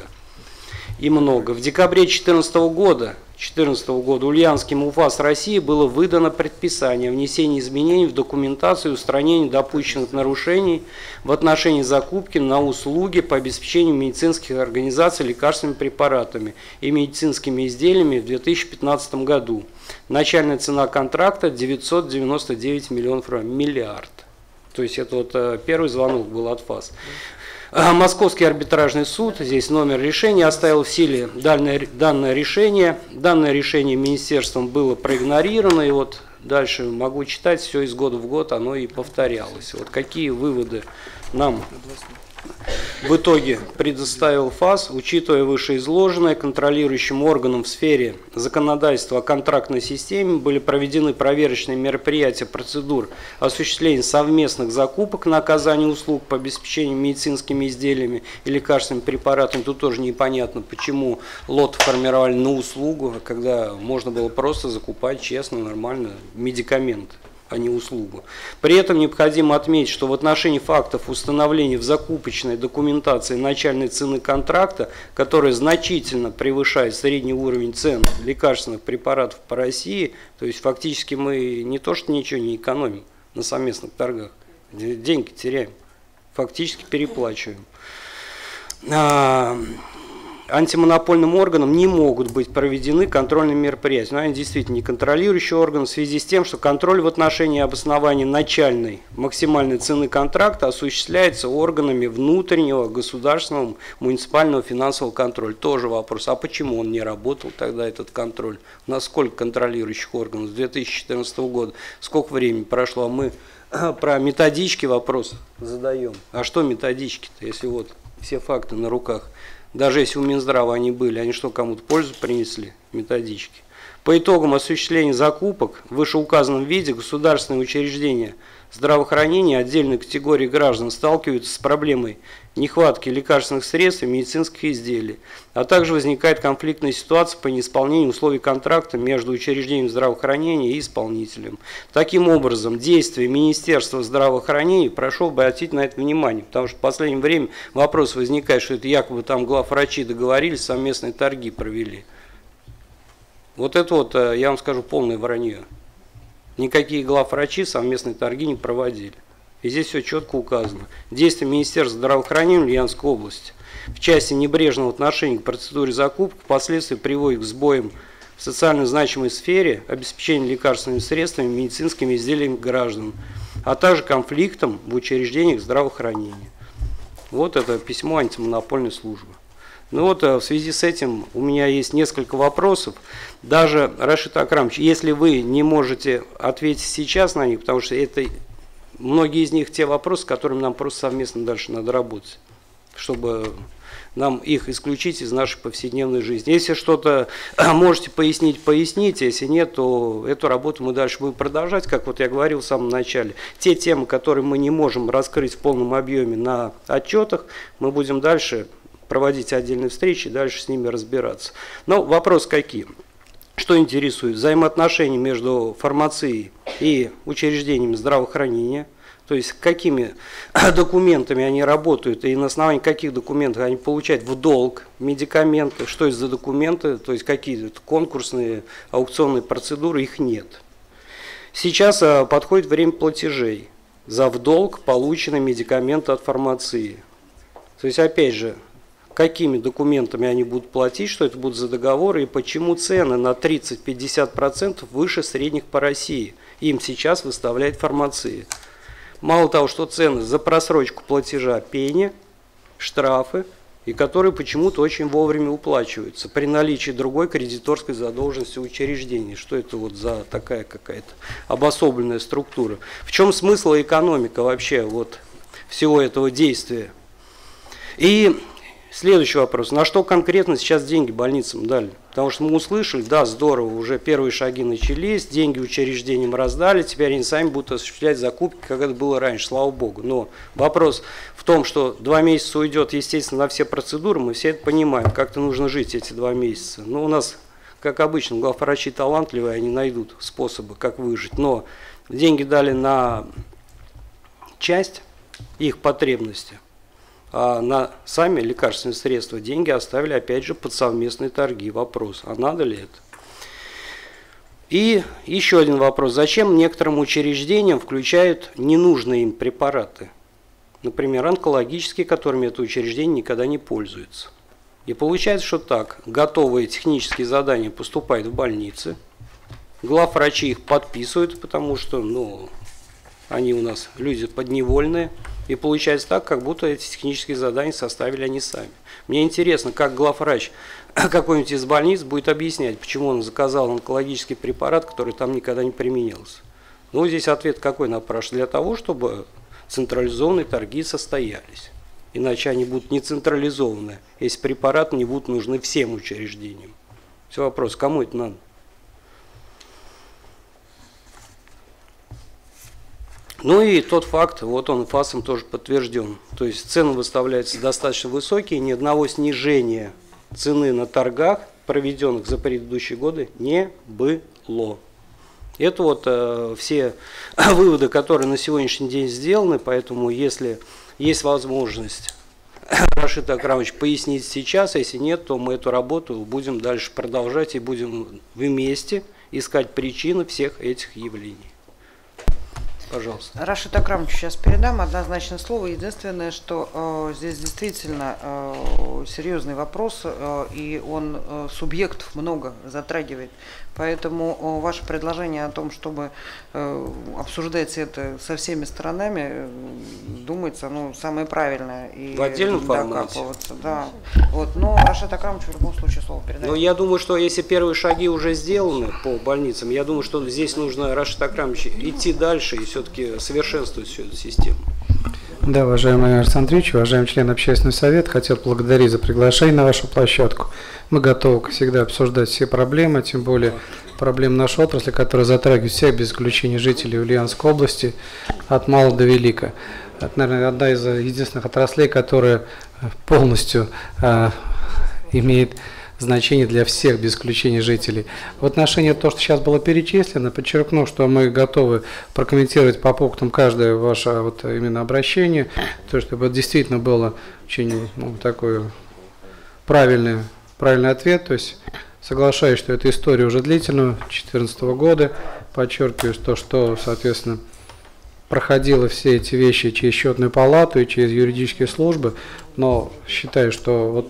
и много. В декабре 2014 года Ульяновским УФАС России было выдано предписание о внесении изменений в документацию и устранении допущенных нарушений в отношении закупки на услуги по обеспечению медицинских организаций лекарственными препаратами и медицинскими изделиями в 2015 году. Начальная цена контракта 999 миллионов рублей, миллиард. То есть это вот первый звонок был от ФАС. Московский арбитражный суд, здесь номер решения, оставил в силе данное решение. Данное решение министерством было проигнорировано, и вот дальше могу читать, все из года в год оно и повторялось. Вот какие выводы нам в итоге предоставил ФАС, учитывая вышеизложенное, контролирующим органом в сфере законодательства о контрактной системе были проведены проверочные мероприятия процедур осуществления совместных закупок на оказание услуг по обеспечению медицинскими изделиями и лекарственными препаратами. Тут тоже непонятно, почему лот формировали на услугу, когда можно было просто закупать честно, нормально медикаменты, а не услугу. При этом необходимо отметить, что в отношении фактов установления в закупочной документации начальной цены контракта, которая значительно превышает средний уровень цен лекарственных препаратов по России, то есть фактически мы не то что ничего не экономим на совместных торгах, деньги теряем, фактически переплачиваем. Антимонопольным органам не могут быть проведены контрольные мероприятия. Но они действительно не контролирующий орган в связи с тем, что контроль в отношении обоснования начальной максимальной цены контракта осуществляется органами внутреннего государственного муниципального финансового контроля. Тоже вопрос, а почему он не работал тогда, этот контроль? У нас сколько контролирующих органов с 2014 года? Сколько времени прошло? А мы про методички вопрос задаем. А что методички-то, если вот все факты на руках? Даже если у Минздрава они были, они что, кому-то пользу принесли, методички? По итогам осуществления закупок в вышеуказанном виде государственные учреждения здравоохранения отдельной категории граждан сталкиваются с проблемой нехватки лекарственных средств и медицинских изделий, а также возникает конфликтная ситуация по неисполнению условий контракта между учреждением здравоохранения и исполнителем. Таким образом, действия Министерства здравоохранения, прошу обратить на это внимание, потому что в последнее время вопрос возникает, что это якобы там главврачи договорились, совместные торги провели. Вот это вот, я вам скажу, полное вранье. Никакие главврачи совместные торги не проводили. И здесь все четко указано. Действия Министерства здравоохранения Ульяновской области в части небрежного отношения к процедуре закупок впоследствии приводит к сбоям в социально значимой сфере обеспечения лекарственными средствами, медицинскими изделиями граждан, а также конфликтом в учреждениях здравоохранения. Вот это письмо антимонопольной службы. Ну вот в связи с этим у меня есть несколько вопросов. Даже, Рашид Акрамович, если вы не можете ответить сейчас на них, потому что это многие из них те вопросы, с которыми нам просто совместно дальше надо работать, чтобы нам их исключить из нашей повседневной жизни. Если что-то можете пояснить, поясните. Если нет, то эту работу мы дальше будем продолжать, как вот я говорил в самом начале. Те темы, которые мы не можем раскрыть в полном объеме на отчетах, мы будем дальше проводить отдельные встречи, дальше с ними разбираться. Но вопрос какие? Что интересует? Взаимоотношения между фармацией и учреждениями здравоохранения, то есть какими документами они работают и на основании каких документов они получают в долг медикаменты, что это за документы, то есть какие-то конкурсные, аукционные процедуры, их нет. Сейчас подходит время платежей за в долг полученные медикаменты от фармации. То есть опять же, какими документами они будут платить, что это будут за договоры и почему цены на 30-50% выше средних по России. Им сейчас выставляет фармация. Мало того, что цены за просрочку платежа пени, штрафы, и которые почему-то очень вовремя уплачиваются при наличии другой кредиторской задолженности учреждений. Что это вот за такая какая-то обособленная структура? В чем смысл и экономика вообще вот всего этого действия? И следующий вопрос. На что конкретно сейчас деньги больницам дали? Потому что мы услышали, да, здорово, уже первые шаги начались, деньги учреждениям раздали, теперь они сами будут осуществлять закупки, как это было раньше, слава богу. Но вопрос в том, что 2 месяца уйдет, естественно, на все процедуры, мы все это понимаем, как-то нужно жить эти 2 месяца. Но у нас, как обычно, главврачи талантливые, они найдут способы, как выжить. Но деньги дали на часть их потребностей. А на сами лекарственные средства деньги оставили, опять же, под совместные торги. Вопрос, а надо ли это? И еще один вопрос. Зачем некоторым учреждениям включают ненужные им препараты? Например, онкологические, которыми это учреждение никогда не пользуется. И получается, что так, готовые технические задания поступают в больницы, главврачи их подписывают, потому что, ну, они у нас люди подневольные. И получается так, как будто эти технические задания составили они сами. Мне интересно, как главврач какой-нибудь из больниц будет объяснять, почему он заказал онкологический препарат, который там никогда не применялся. Ну, здесь ответ какой напрашивается? Для того, чтобы централизованные торги состоялись. Иначе они будут не централизованные, если препараты не будут нужны всем учреждениям. Все вопрос, кому это надо? Ну и тот факт, вот он ФАСом тоже подтвержден. То есть цены выставляются достаточно высокие, ни одного снижения цены на торгах, проведенных за предыдущие годы, не было. Это вот все выводы, которые на сегодняшний день сделаны, поэтому если есть возможность, Рашид Акрамович, пояснить сейчас, если нет, то мы эту работу будем дальше продолжать и будем вместе искать причины всех этих явлений. Пожалуйста. Рашид Акрамович сейчас передам однозначное слово. Единственное, что здесь действительно серьезный вопрос, и он субъектов много затрагивает. Поэтому ваше предложение о том, чтобы обсуждать это со всеми сторонами, думается, ну, самое правильное. И в отдельном формате. Да. Вот. Но Рашид Акрамович в любом случае слово передает. Но я думаю, что если первые шаги уже сделаны по больницам, я думаю, что здесь нужно, Рашид Акрамович, идти дальше и все-таки совершенствовать всю эту систему. Да, уважаемый Александр Ильич, уважаемый член общественного совета, хотел поблагодарить за приглашение на вашу площадку. Мы готовы всегда обсуждать все проблемы, тем более проблемы нашей отрасли, которые затрагивают всех без исключения жителей Ульяновской области от мала до велика. Это, наверное, одна из единственных отраслей, которая полностью имеет значение для всех, без исключения жителей. В отношении того, что сейчас было перечислено, подчеркну, что мы готовы прокомментировать по пунктам каждое ваше вот именно обращение, то, чтобы действительно было очень такой правильный ответ. То есть соглашаюсь, что эта история уже длительная, 2014 года. Подчеркиваю, что, соответственно, проходило все эти вещи через счетную палату и через юридические службы, но считаю, что вот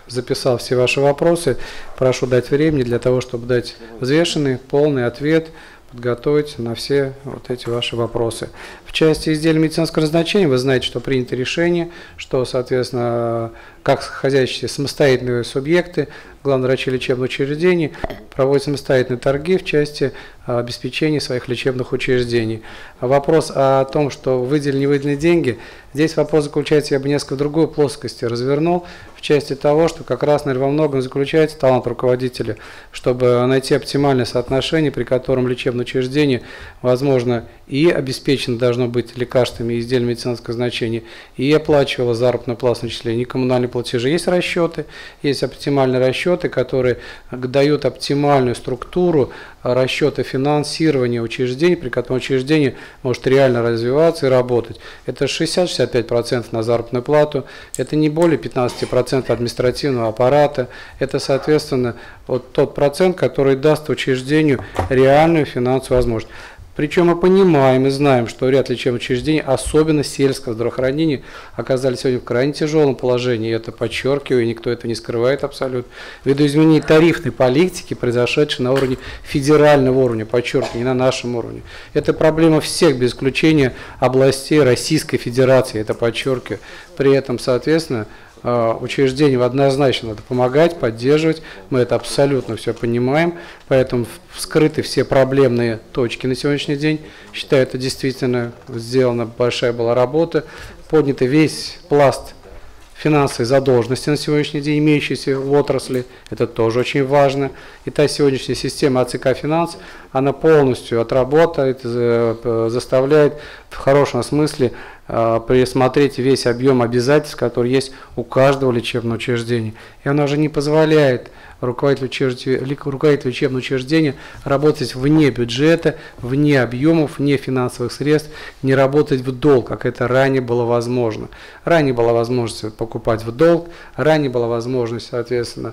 записал все ваши вопросы. Прошу дать времени для того, чтобы дать взвешенный, полный ответ, подготовить на все вот эти ваши вопросы. В части изделий медицинского назначения вы знаете, что принято решение, что, соответственно, как хозяйственные самостоятельные субъекты, главные врачи лечебных учреждений проводят самостоятельные торги в части обеспечения своих лечебных учреждений. Вопрос о том, что выделены, не выделены деньги, здесь вопрос заключается, я бы несколько в другой плоскости развернул, в части того, что как раз, наверное, во многом заключается талант руководителя, чтобы найти оптимальное соотношение, при котором лечебное учреждение, возможно, и обеспечено должно быть лекарствами и изделиями медицинского значения, и оплачивало заработную плату, в том числе не коммунальные платежи. Есть расчеты, есть оптимальные расчеты, которые дают оптимальную структуру расчета финансирования учреждений, при котором учреждение может реально развиваться и работать. Это 60-65% на заработную плату, это не более 15% административного аппарата, это, соответственно, вот тот процент, который даст учреждению реальную финансовую возможность. Причем мы понимаем и знаем, что ряд лечебных учреждений, особенно сельского здравоохранения, оказались сегодня в крайне тяжелом положении. И это подчеркиваю, и никто это не скрывает абсолютно. Ввиду изменений тарифной политики, произошедшей на уровне федерального уровня, подчеркиваю, не на нашем уровне. Это проблема всех, без исключения областей Российской Федерации, это подчеркиваю. При этом, соответственно, учреждениям однозначно надо помогать, поддерживать, мы это абсолютно все понимаем, поэтому вскрыты все проблемные точки на сегодняшний день. Считаю, это действительно сделана большая была работа, поднят весь пласт финансовой задолженности на сегодняшний день, имеющейся в отрасли, это тоже очень важно. И та сегодняшняя система АЦК Финанс, она полностью отработает, заставляет в хорошем смысле пересмотреть весь объем обязательств, который есть у каждого лечебного учреждения. И она уже не позволяет руководителю лечебного учреждения работать вне бюджета, вне объемов, вне финансовых средств, не работать в долг, как это ранее было возможно. Ранее была возможность покупать в долг, ранее была возможность, соответственно,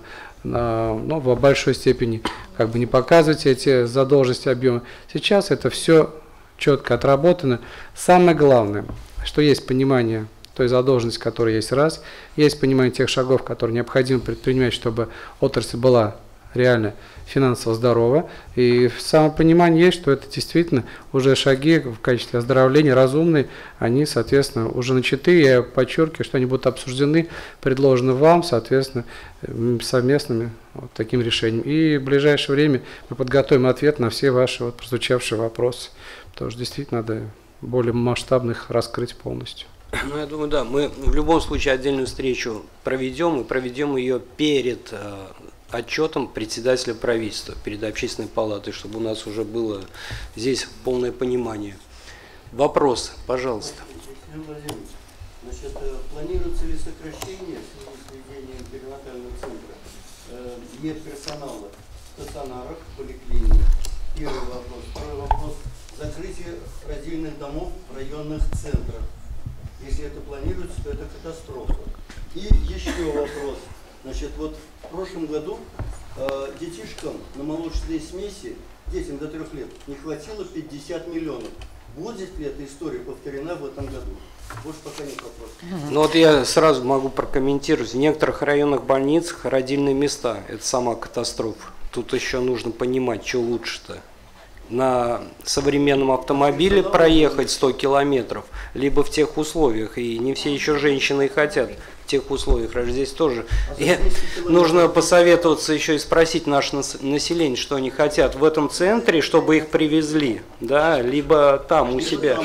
в большой степени как бы не показывать эти задолженности, объемы. Сейчас это все четко отработано. Самое главное, что есть понимание той задолженности, которая есть раз, есть понимание тех шагов, которые необходимо предпринимать, чтобы отрасль была реально финансово здорова. И самопонимание есть, что это действительно уже шаги в качестве оздоровления разумные, они, соответственно, уже начаты. Я подчеркиваю, что они будут обсуждены, предложены вам, соответственно, совместными вот таким решением. И в ближайшее время мы подготовим ответ на все ваши вот прозвучавшие вопросы. Потому что действительно надо более масштабных раскрыть полностью. Ну, я думаю, да, мы в любом случае отдельную встречу проведем, и проведем ее перед отчетом председателя правительства, перед общественной палатой, чтобы у нас уже было здесь полное понимание. Вопрос, пожалуйста. Значит, планируется ли сокращение в связи с введением перинатального центра медперсонала в стационарах, поликлиниках? Первый вопрос. Второй вопрос. Закрытие родильных домов в районных центрах. Если это планируется, то это катастрофа. И еще вопрос. Значит, вот в прошлом году детишкам на молочной смеси, детям до 3 лет, не хватило 50 миллионов. Будет ли эта история повторена в этом году? Больше пока нет вопросов. Ну вот я сразу могу прокомментировать. В некоторых районных больницах родильные места – это сама катастрофа. Тут еще нужно понимать, что лучше-то. На современном автомобиле проехать 100 километров, либо в тех условиях, и не все еще женщины и хотят в тех условиях, здесь тоже. Нужно посоветоваться еще и спросить наше население, что они хотят в этом центре, чтобы их привезли, да, либо там у себя.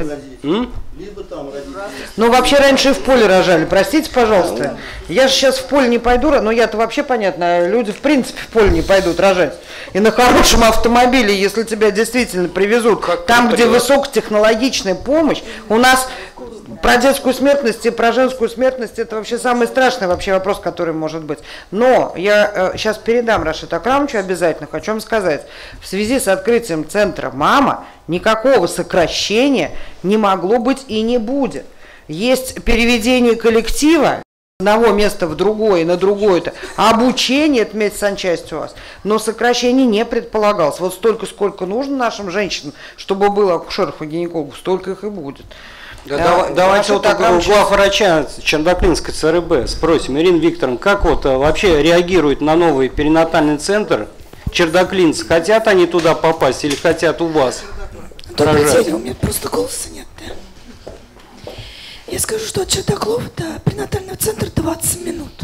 Либо там родители. Ну, вообще раньше и в поле рожали, простите, пожалуйста. Я же сейчас в поле не пойду, но я-то вообще, понятно, люди в принципе в поле не пойдут рожать. И на хорошем автомобиле, если тебя действительно привезут там, где высокотехнологичная помощь, у нас про детскую смертность и про женскую смертность это вообще самый страшный вообще вопрос, который может быть. Но я сейчас передам Рашиду Акрамовичу обязательно, хочу вам сказать, в связи с открытием центра «Мама» никакого сокращения не могло быть и не будет. Есть переведение коллектива с одного места в другое, на другое-то, обучение, это медсанчасть у вас, но сокращение не предполагалось. Вот столько, сколько нужно нашим женщинам, чтобы было акушеров и гинекологов, столько их и будет. Давайте вот такого главврача Чердаклинской ЦРБ спросим. Ирина Викторовна, как вот вообще реагирует на новый перинатальный центр чердаклинцы? Хотят они туда попасть или хотят у вас? Добрый день, у меня просто голоса нет. Да? Я скажу, что от Чердаклов до перинатального центра 20 минут.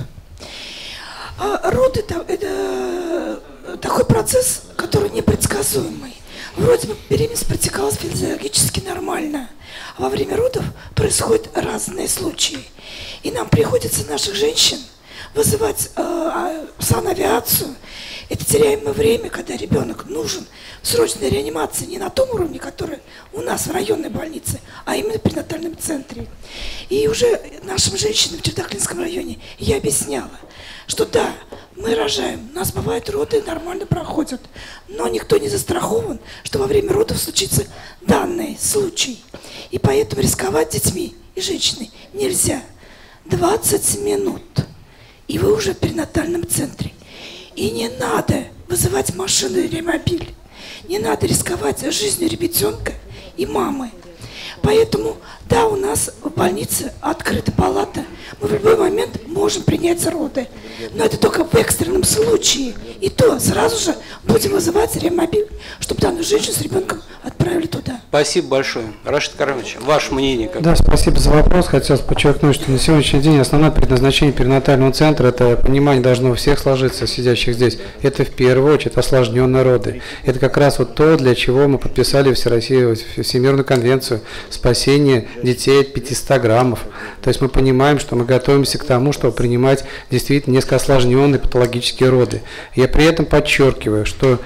А роды – это такой процесс, который непредсказуемый. Вроде бы беременность протекала физиологически нормально, а во время родов происходят разные случаи. И нам приходится наших женщин вызывать санавиацию. Это теряемое время, когда ребенок нужен в срочной реанимации не на том уровне, который у нас в районной больнице, а именно в перинатальном центре. И уже нашим женщинам в Чердаклинском районе я объясняла, что да, мы рожаем, у нас бывают роды, нормально проходят, но никто не застрахован, что во время родов случится данный случай. И поэтому рисковать детьми и женщиной нельзя. 20 минут, и вы уже в перинатальном центре. И не надо вызывать машину или мобиль. Не надо рисковать жизнью ребенка и мамы. Поэтому, да, у нас в больнице открыта палата. Мы в любой момент можем принять роды. Но это только в экстренном случае. И то сразу же будем вызывать реанимобиль, чтобы данную женщину с ребенком отправили туда. Спасибо большое. Рашид Карамович, ваше мнение? Да, спасибо за вопрос. Хотелось подчеркнуть, что на сегодняшний день основное предназначение перинатального центра, это понимание должно у всех сложиться, сидящих здесь. Это в первую очередь осложненные роды. Это как раз вот то, для чего мы подписали Всемирную конвенцию спасения детей от 500 граммов. То есть мы понимаем, что мы готовимся к тому, чтобы принимать действительно несколько осложненные патологические роды. Я при этом подчеркиваю, что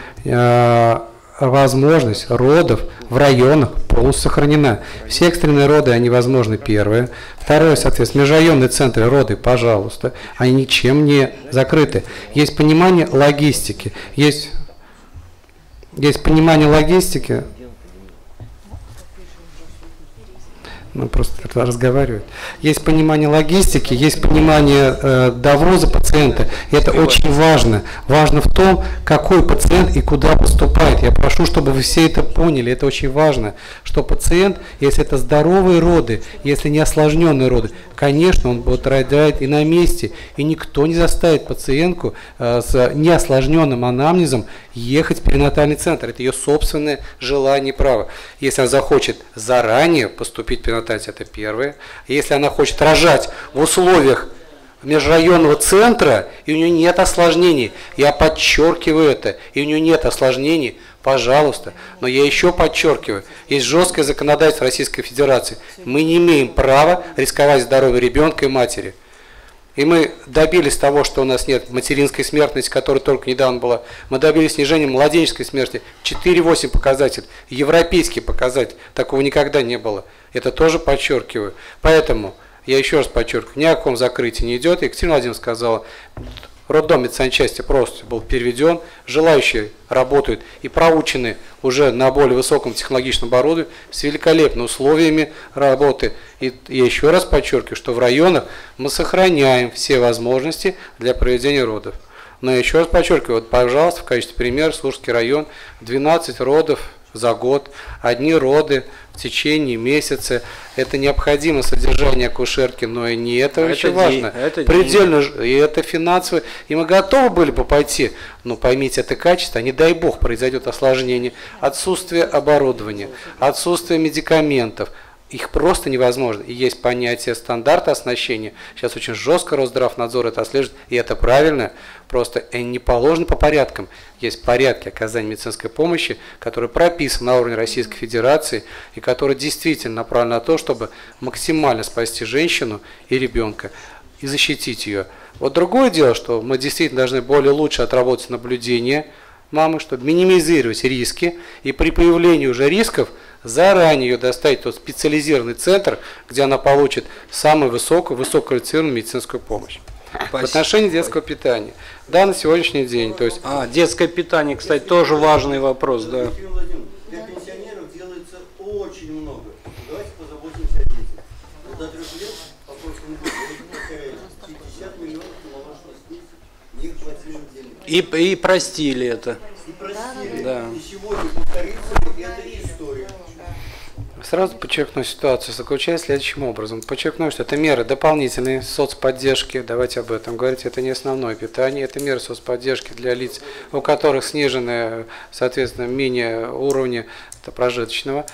возможность родов в районах полностью сохранена. Все экстренные роды, они возможны, первое. Второе, соответственно, межрайонные центры роды, пожалуйста, они ничем не закрыты. Есть понимание логистики, есть понимание логистики. Ну, просто разговаривают. Есть понимание логистики, есть понимание довоза пациента. И это очень важно. Важно в том, какой пациент и куда поступает. Я прошу, чтобы вы все это поняли. Это очень важно, что пациент, если это здоровые роды, если не осложненные роды, конечно, он будет рожать и на месте. И никто не заставит пациентку с неосложненным анамнезом ехать в перинатальный центр. Это ее собственное желание и право. Если она захочет заранее поступить в перинатальный центр, это первое. Если она хочет рожать в условиях межрайонного центра, и у нее нет осложнений, я подчеркиваю это, и у нее нет осложнений, пожалуйста. Но я еще подчеркиваю, есть жесткое законодательство Российской Федерации. Мы не имеем права рисковать здоровьем ребенка и матери. И мы добились того, что у нас нет материнской смертности, которая только недавно была. Мы добились снижения младенческой смерти. 4,8 показатель. Европейский показатель. Такого никогда не было. Это тоже подчеркиваю. Поэтому, я еще раз подчеркиваю, ни о каком закрытии не идет. Екатерина Владимировна сказала, роддом медсанчасти просто был переведен. Желающие работают и проучены уже на более высоком технологичном оборудовании с великолепными условиями работы. И я еще раз подчеркиваю, что в районах мы сохраняем все возможности для проведения родов. Но я еще раз подчеркиваю, вот, пожалуйста, в качестве примера Слуцкий район, 12 родов за год, одни роды в течение месяца. Это необходимо содержание акушерки, но и не это очень важно. Это предельно, и это финансово. И мы готовы были бы пойти, но поймите, это качество, не дай бог произойдет осложнение, отсутствие оборудования, отсутствие медикаментов. Их просто невозможно. И есть понятие стандарта оснащения. Сейчас очень жестко Росздравнадзор это отслеживает, и это правильно. Просто не положено по порядкам. Есть порядки оказания медицинской помощи, которые прописаны на уровне Российской Федерации и которые действительно направлены на то, чтобы максимально спасти женщину и ребенка и защитить ее. Вот другое дело, что мы действительно должны более лучше отработать наблюдение мамы, чтобы минимизировать риски, и при появлении уже рисков заранее ее доставить в тот специализированный центр, где она получит самую высококвалифицированную медицинскую помощь. Спасибо. В отношении детского питания. Да, на сегодняшний день. То есть... детское питание, кстати, тоже важный вопрос. Да. Для пенсионеров делается очень много. Давайте позаботимся о детях. До 3 лет по прошлому году 50 миллионов молочных не хватило денег. И простили это. И простили. Да. И сегодня повторится эта история. Сразу подчеркну ситуацию, заключается следующим образом. Подчеркну, что это меры дополнительные соцподдержки, давайте об этом говорить, это не основное питание, это меры соцподдержки для лиц, у которых снижены, соответственно, менее уровни прожиточного.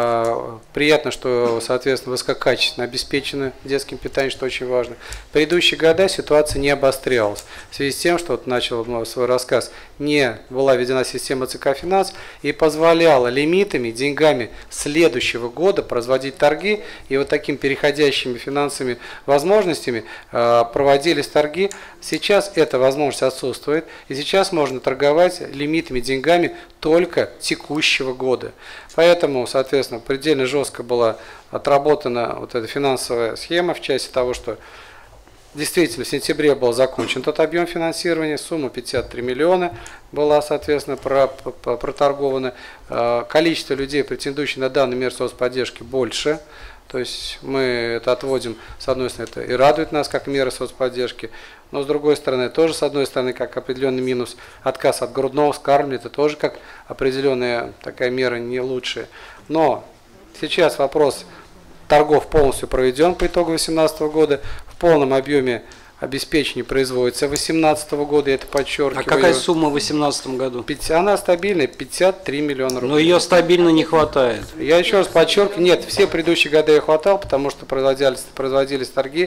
Приятно, что, соответственно, высококачественно обеспечены детским питанием, что очень важно. В предыдущие года ситуация не обострялась. В связи с тем, что вот начал свой рассказ, не была введена система ЦК Финанс и позволяла лимитами, деньгами следующего года производить торги, и вот такими переходящими финансовыми возможностями проводились торги. Сейчас эта возможность отсутствует, и сейчас можно торговать лимитами, деньгами только текущего года. Поэтому, соответственно, предельно жестко была отработана вот эта финансовая схема в части того, что действительно в сентябре был закончен тот объем финансирования, сумма 53 миллиона была, соответственно, проторгована. Количество людей, претендующих на данную меру соцподдержки, больше. То есть мы это отводим, с одной стороны, это и радует нас как мера соцподдержки, но с другой стороны, тоже с одной стороны, как определенный минус, отказ от грудного вскармливания, это тоже как определенная такая мера не лучшая. Но сейчас вопрос торгов полностью проведен по итогу 2018 года, в полном объеме обеспечение производится 2018 года, это подчеркиваю. А какая сумма в 2018 году? Она стабильная, 53 миллиона рублей. Но ее стабильно не хватает. Я еще раз подчеркиваю, нет, все предыдущие годы ее хватало, потому что производились торги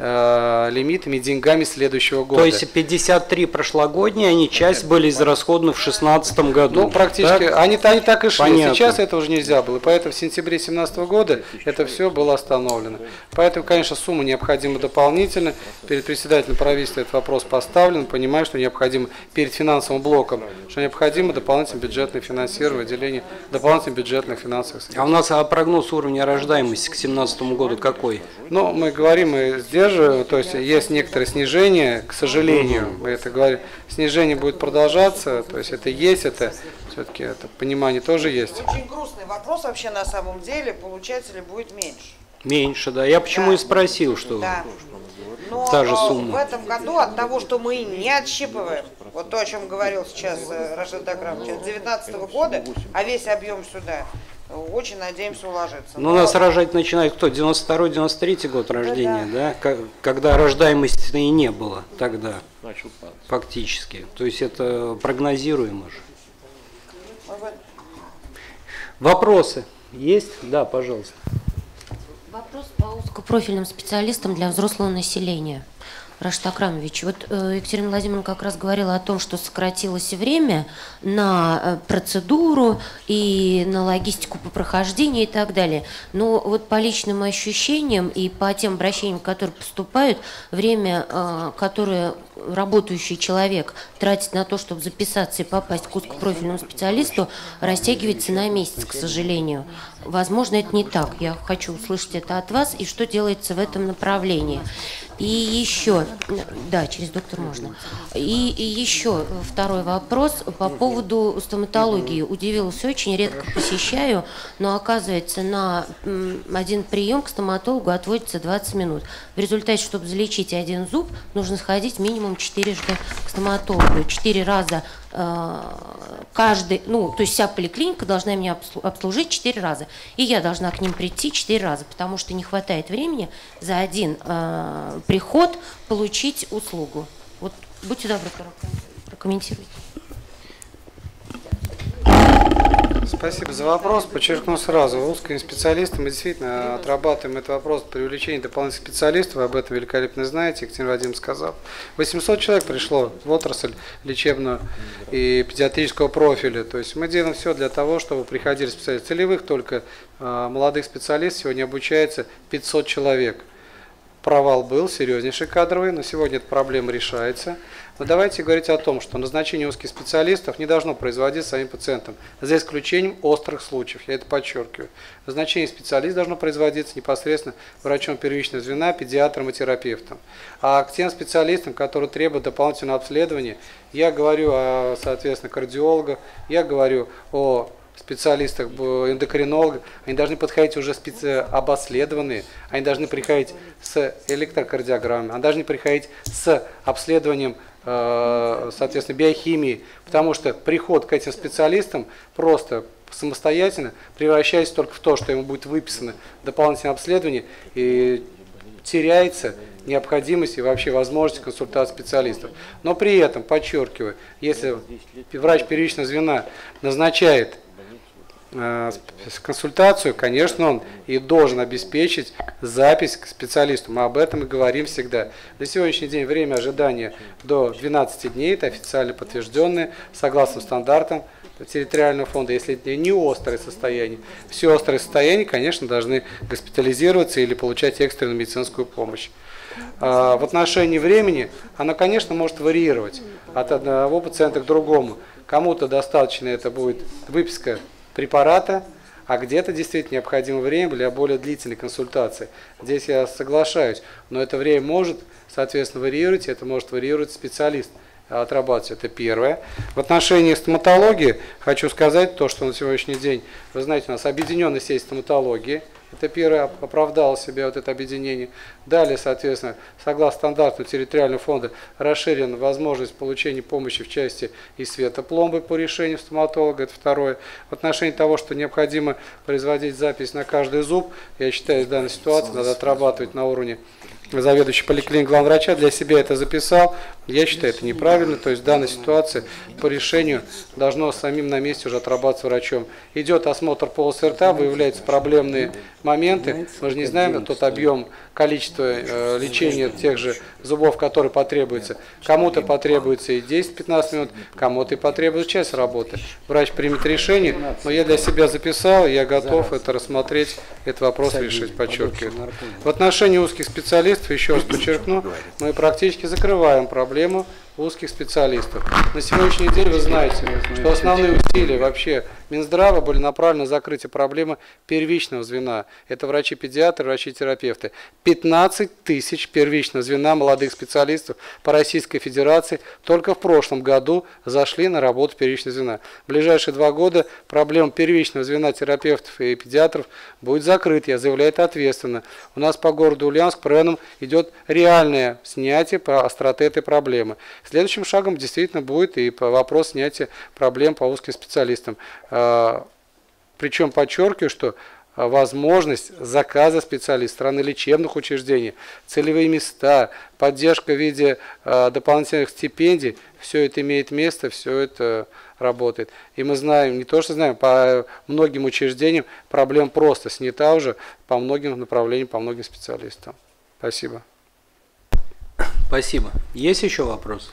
лимитами, деньгами следующего года. То есть 53 прошлогодние, они часть были израсходованы в 2016 году. Ну, практически, так? Они так и шли. Понятно. Сейчас это уже нельзя было. И поэтому в сентябре 2017 года это все было остановлено. Поэтому, конечно, сумма необходима дополнительно. Перед председателем правительства этот вопрос поставлен. Понимаю, что необходимо перед финансовым блоком, что необходимо дополнительное бюджетное финансирование, выделение дополнительных бюджетных финансовых средств. А у нас прогноз уровня рождаемости к 2017 году какой? Ну, мы говорим, мы сдерживаем, то есть есть некоторое снижение, к сожалению, мы это говорим, снижение будет продолжаться, то есть это есть, это все-таки это понимание тоже есть. Очень грустный вопрос вообще на самом деле, получателей будет меньше. Меньше, да. Я почему и спросил, что Но та же в сумма. этом году от того, что мы не отщипываем, вот то, о чем говорил сейчас Рашид Акрамович, с 2019 года, а весь объем сюда, очень надеемся уложиться. Ну, у нас рожать начинает кто? 92-93 год рождения, да? Когда рождаемости и не было тогда, фактически. То есть это прогнозируемо же. Вопросы есть? Да, пожалуйста. Вопрос по узкопрофильным специалистам для взрослого населения. Рашид Акрамович, вот Екатерина Владимировна как раз говорила о том, что сократилось время на процедуру и на логистику по прохождению и так далее. Но вот по личным ощущениям и по тем обращениям, которые поступают, время, которое работающий человек тратит на то, чтобы записаться и попасть к узкопрофильному специалисту, растягивается на месяц, к сожалению. Возможно, это не так. Я хочу услышать это от вас и что делается в этом направлении. И еще, да, через доктор можно. И еще второй вопрос по поводу стоматологии. Удивилась, очень редко посещаю, но оказывается, на один прием к стоматологу отводится 20 минут. В результате, чтобы залечить один зуб, нужно сходить минимум 4 раза к стоматологу. 4 раза каждый, ну, то есть вся поликлиника должна меня обслужить 4 раза. И я должна к ним прийти 4 раза, потому что не хватает времени за один приход получить услугу. Вот будьте добры, прокомментируйте. Спасибо за вопрос. Подчеркну сразу, узкими специалистами мы действительно отрабатываем этот вопрос привлечения дополнительных специалистов, вы об этом великолепно знаете, Екатерина Владимировна сказал. 800 человек пришло в отрасль лечебную и педиатрического профиля, то есть мы делаем все для того, чтобы приходили специалисты. Целевых только молодых специалистов сегодня обучается 500 человек. Провал был серьезнейший кадровый, но сегодня эта проблема решается. Но давайте говорить о том, что назначение узких специалистов не должно производиться самим пациентом, за исключением острых случаев, я это подчеркиваю. Назначение специалиста должно производиться непосредственно врачом первичного звена, педиатром и терапевтом. А к тем специалистам, которые требуют дополнительного обследования, я говорю о, соответственно, кардиологах, я говорю о специалистах, эндокринологах, они должны подходить уже обследованные, они должны приходить с электрокардиограммой, они должны приходить с обследованием, соответственно, биохимии, потому что приход к этим специалистам просто самостоятельно, превращаясь только в то, что ему будет выписано дополнительное обследование, и теряется необходимость и вообще возможность консультации специалистов. Но при этом, подчеркиваю, если врач первичного звена назначает консультацию, конечно, он и должен обеспечить запись к специалисту. Мы об этом и говорим всегда. На сегодняшний день время ожидания до 12 дней, это официально подтвержденное, согласно стандартам территориального фонда, если это не острое состояние. Все острые состояния, конечно, должны госпитализироваться или получать экстренную медицинскую помощь. В отношении времени оно, конечно, может варьировать от одного пациента к другому. Кому-то достаточно это будет выписка препарата, а где-то действительно необходимо время для более длительной консультации. Здесь я соглашаюсь, но это время может, соответственно, варьировать, это может варьировать специалист, отрабатывать. Это первое. В отношении стоматологии хочу сказать то, что на сегодняшний день, вы знаете, у нас объединенная сеть стоматологии. Это первое, оправдало себя вот это объединение. Далее, соответственно, согласно стандарту территориального фонда, расширена возможность получения помощи в части и светопломбы по решению стоматолога. Это второе. В отношении того, что необходимо производить запись на каждый зуб, я считаю, в данной ситуации надо отрабатывать на уровне заведующий поликлиникой главврача. Для себя это записал. Я считаю, это неправильно. То есть в данной ситуации по решению должно самим на месте уже отрабатываться врачом. Идет осмотр полости рта, выявляются проблемные моменты. Мы же не знаем тот объем, количество лечения тех же зубов, которые потребуется. Кому-то потребуется и 10-15 минут, кому-то и потребуется час работы. Врач примет решение, но я для себя записал, и я готов это рассмотреть, этот вопрос решить, подчеркиваю. В отношении узких специалистов, еще раз подчеркну, мы практически закрываем проблему узких специалистов. На сегодняшний день вы знаете, что основные усилия вообще Минздрава были направлены на закрытие проблемы первичного звена. Это врачи-педиатры, врачи-терапевты. 15 тысяч первичного звена молодых специалистов по Российской Федерации только в прошлом году зашли на работу первичного звена. В ближайшие 2 года проблема первичного звена терапевтов и педиатров будет закрыта, я заявляю это ответственно. У нас по городу Ульяновск по районам идет реальное снятие по остроты этой проблемы. Следующим шагом действительно будет и вопрос снятия проблем по узким специалистам. Причем подчеркиваю, что возможность заказа специалистов, страны лечебных учреждений, целевые места, поддержка в виде дополнительных стипендий, все это имеет место, все это работает. И мы знаем, не то что знаем, по многим учреждениям проблема просто снята уже по многим направлениям, по многим специалистам. Спасибо. Спасибо. Есть еще вопрос?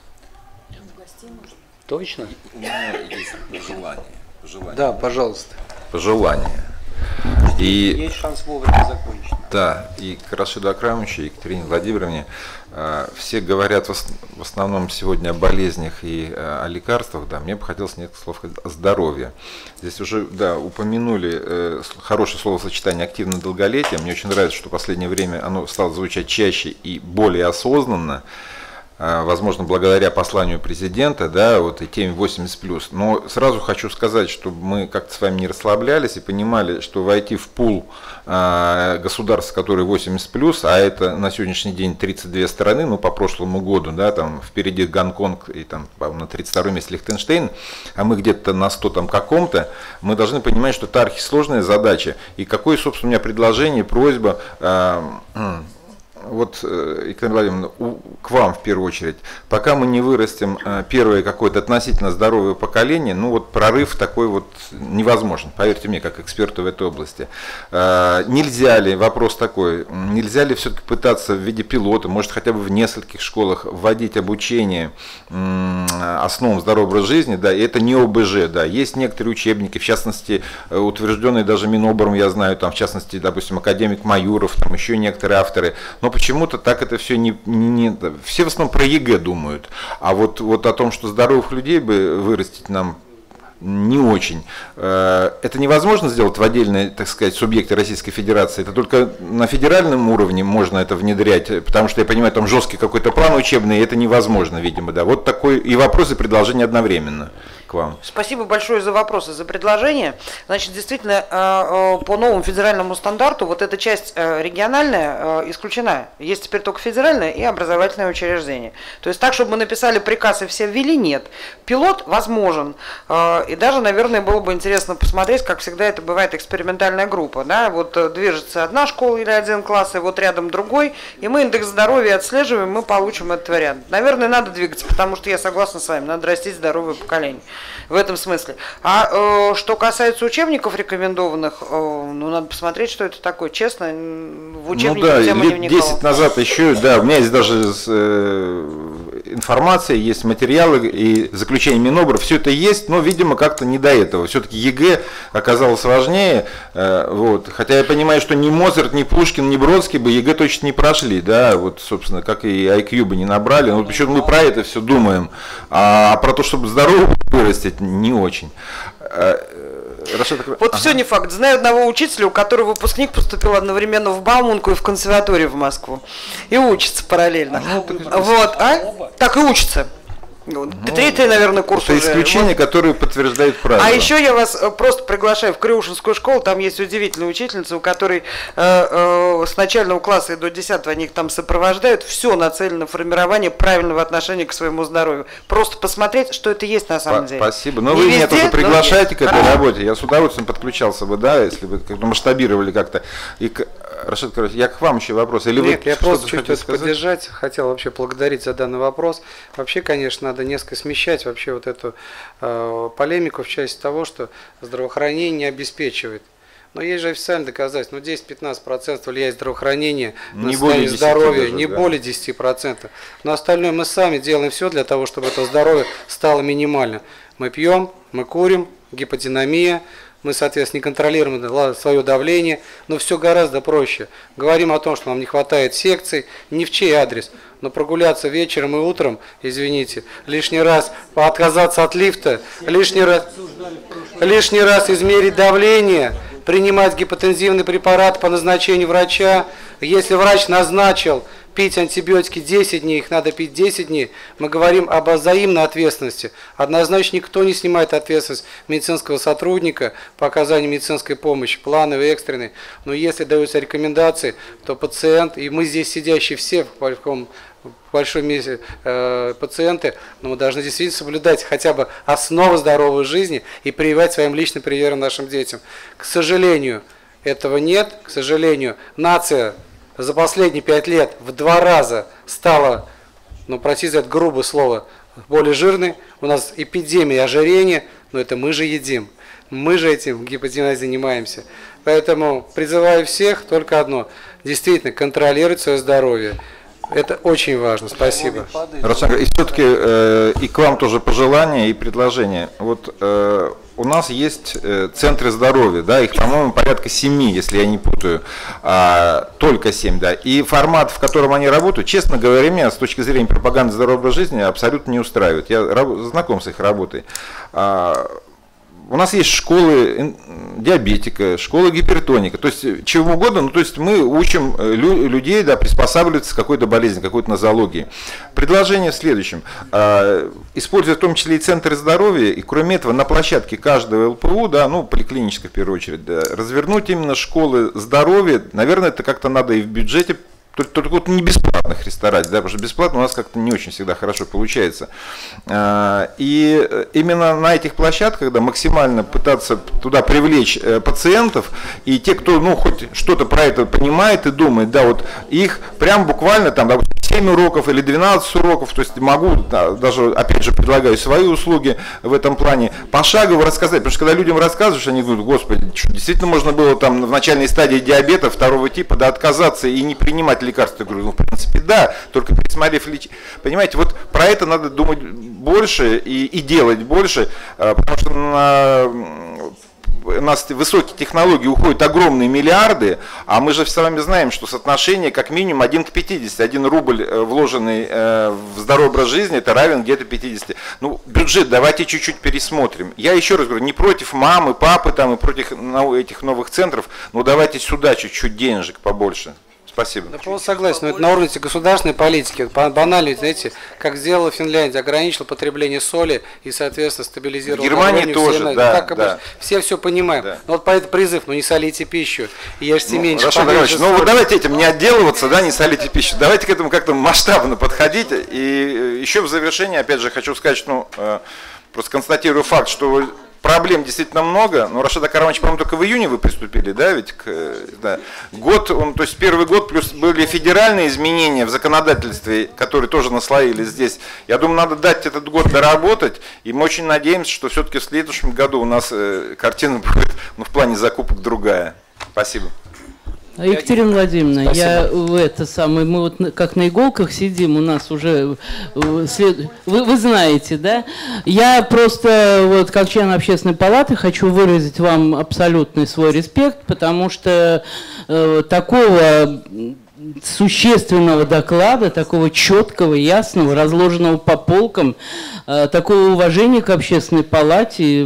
Точно? У меня есть пожелание. Да, пожалуйста. Пожелание. И есть шанс вовремя закончить. Да, и к Рашиду Акрамовичу, и Екатерине Владимировне. Все говорят в основном сегодня о болезнях и о лекарствах. Да, мне бы хотелось несколько слов о здоровье. Здесь уже упомянули хорошее словосочетание «активное долголетие». Мне очень нравится, что в последнее время оно стало звучать чаще и более осознанно. Возможно, благодаря посланию президента, да, вот и теме 80+. Но сразу хочу сказать, чтобы мы как-то с вами не расслаблялись и понимали, что войти в пул государств, которые 80+, а это на сегодняшний день 32 страны, ну, по прошлому году, да, там впереди Гонконг и там на 32-м месте Лихтенштейн, а мы где-то на 100 там каком-то, мы должны понимать, что это архисложная задача. И какое, собственно, у меня предложение, просьба, вот, Екатерина Владимировна, к вам в первую очередь. Пока мы не вырастем первое какое-то относительно здоровое поколение, ну вот прорыв такой вот невозможен, поверьте мне, как эксперту в этой области. Нельзя ли, вопрос такой, нельзя ли все-таки пытаться в виде пилота, может хотя бы в нескольких школах вводить обучение основам здорового образа жизни, да, и это не ОБЖ, да, есть некоторые учебники, в частности, утвержденные даже Минобором, я знаю, там, в частности, допустим, академик Маюров, там еще некоторые авторы, но почему-то так это все все в основном про ЕГЭ думают, а вот о том, что здоровых людей бы вырастить нам не очень. Это невозможно сделать в отдельные, так сказать, субъекты Российской Федерации. Это только на федеральном уровне можно это внедрять, потому что я понимаю, там жесткий какой-то план учебный, и это невозможно, видимо, да. Вот такой и вопрос, и предложение одновременно. к вам. Спасибо большое за вопросы, за предложение. Значит, действительно, по новому федеральному стандарту вот эта часть региональная исключена. Есть теперь только федеральное и образовательное учреждение. То есть так, чтобы мы написали приказ и все ввели, нет. Пилот возможен. И даже, наверное, было бы интересно посмотреть, как всегда это бывает экспериментальная группа. Да? Вот движется одна школа или один класс, и вот рядом другой, и мы индекс здоровья отслеживаем, мы получим этот вариант. Наверное, надо двигаться, потому что я согласна с вами, надо растить здоровое поколение в этом смысле. А что касается учебников рекомендованных, ну, надо посмотреть, что это такое. Честно, в учебнике ну, да, тема не лет вникала. 10 назад еще, да, у меня есть даже информация, есть материалы и заключение Минобра, все это есть, но, видимо, как-то не до этого. Все-таки ЕГЭ оказалось важнее, вот. Хотя я понимаю, что ни Моцарт, ни Пушкин, ни Бродский бы ЕГЭ точно не прошли, да, вот, собственно, как и IQ бы не набрали, но почему мы про это все думаем, а про то, чтобы здорово вырастить, не очень. Вот все не факт. Знаю одного учителя, у которого выпускник поступил одновременно в Бауманку и в консерваторию в Москву. И учится параллельно. Вот, а? Так и учится. Третий, наверное, курс это уже. Исключения, вот. Которые подтверждают правила. А еще я вас просто приглашаю в Крюшинскую школу, там есть удивительная учительница, у которой с начального класса и до 10 они их там сопровождают, все нацелено на формирование правильного отношения к своему здоровью. Просто посмотреть, что это есть на самом деле. Спасибо. Но не вы меня тоже приглашаете к этой работе. Я с удовольствием подключался бы, да, если бы масштабировали как-то. И Рашид Карович, я к вам еще вопрос. Или нет, вы я просто чуть-чуть поддержать, хотел вообще благодарить за данный вопрос. Вообще, конечно, надо несколько смещать вообще вот эту полемику в части того, что здравоохранение не обеспечивает. Но есть же официальные доказательства, 10-15% влияет здравоохранение на состояние здоровья, даже, не более 10%. Но остальное мы сами делаем все для того, чтобы это здоровье стало минимально. Мы пьем, мы курим, гиподинамия. Мы, соответственно, не контролируем свое давление, но все гораздо проще. Говорим о том, что нам не хватает секций, не в чей адрес, но прогуляться вечером и утром, извините, лишний раз отказаться от лифта, лишний раз измерить давление, принимать гипотензивный препарат по назначению врача. Если врач назначил пить антибиотики 10 дней, их надо пить 10 дней. Мы говорим об взаимной ответственности. Однозначно никто не снимает ответственность медицинского сотрудника по оказанию медицинской помощи, плановой, экстренной. Но если даются рекомендации, то пациент, и мы здесь сидящие все в большой месте пациенты, но мы должны действительно соблюдать хотя бы основы здоровой жизни и прививать своим личным примером нашим детям. К сожалению, этого нет. К сожалению, нация за последние 5 лет в 2 раза стала, ну, простите за это грубое слово, более жирной. У нас эпидемия ожирения, но это мы же едим. Мы же этим гиподинамией занимаемся. Поэтому призываю всех только одно. Действительно, контролировать свое здоровье. Это очень важно. Спасибо. И все-таки и к вам тоже пожелания и предложения. Вот у нас есть центры здоровья, да, их, по-моему, порядка 7, если я не путаю, только 7, да. И формат, в котором они работают, честно говоря, меня с точки зрения пропаганды здорового образа жизни абсолютно не устраивает. Я знаком с их работой. У нас есть школы диабетика, школы гипертоника, то есть чего угодно, ну, то есть мы учим людей, да, приспосабливаться к какой-то болезни, какой-то нозологии. Предложение в следующем. Используя в том числе и центры здоровья, и кроме этого на площадке каждого ЛПУ, да, ну, поликлинической в первую очередь, да, развернуть именно школы здоровья. Наверное, это как-то надо и в бюджете, только вот не бесплатных рестораций, да, потому что бесплатно у нас как-то не очень всегда хорошо получается. И именно на этих площадках, да, максимально пытаться туда привлечь пациентов, и те, кто, ну, хоть что-то про это понимает и думает, да, вот их прям буквально там, да, 7 уроков или 12 уроков, то есть могу, да, даже, опять же, предлагаю свои услуги в этом плане, пошагово рассказать, потому что когда людям рассказываешь, они говорят: господи, что, действительно можно было там в начальной стадии диабета 2 типа, да, отказаться и не принимать лекарства. Я говорю: ну, в принципе, да, только пересмотрев лечение. Понимаете, вот про это надо думать больше и делать больше, потому что у нас высокие технологии уходят огромные миллиарды, а мы же с вами знаем, что соотношение как минимум 1 к 50. 1 рубль, вложенный в здоровый образ жизни, это равен где-то 50. Ну, бюджет давайте чуть-чуть пересмотрим. Я еще раз говорю, не против мамы, папы там, и против этих новых центров, но давайте сюда чуть-чуть денежек побольше. Спасибо. Да, полностью согласен, но это на уровне государственной политики. Банально, знаете, как сделала Финляндия, ограничила потребление соли и, соответственно, стабилизировала. В Германии тоже, да. Все понимаем. Да. Но вот по этому призыв, не солите пищу, ешьте меньше. Рашид Иванович, вот давайте этим не отделываться, не солите пищу. Давайте к этому как-то масштабно подходить. И еще в завершение, опять же, хочу сказать, что просто констатирую факт, что проблем действительно много, но Рашид Акарамович, по-моему, только в июне вы приступили, да, ведь год, то есть первый год, плюс были федеральные изменения в законодательстве, которые тоже наслоились здесь. Я думаю, надо дать этот год доработать, и мы очень надеемся, что все-таки в следующем году у нас картина будет, в плане закупок другая. Спасибо. Екатерина Владимировна, мы вот как на иголках сидим, у нас уже, вы знаете, да? Я просто, вот как член общественной палаты, хочу выразить вам абсолютный свой респект, потому что такого существенного доклада, такого четкого, ясного, разложенного по полкам, такого уважения к общественной палате,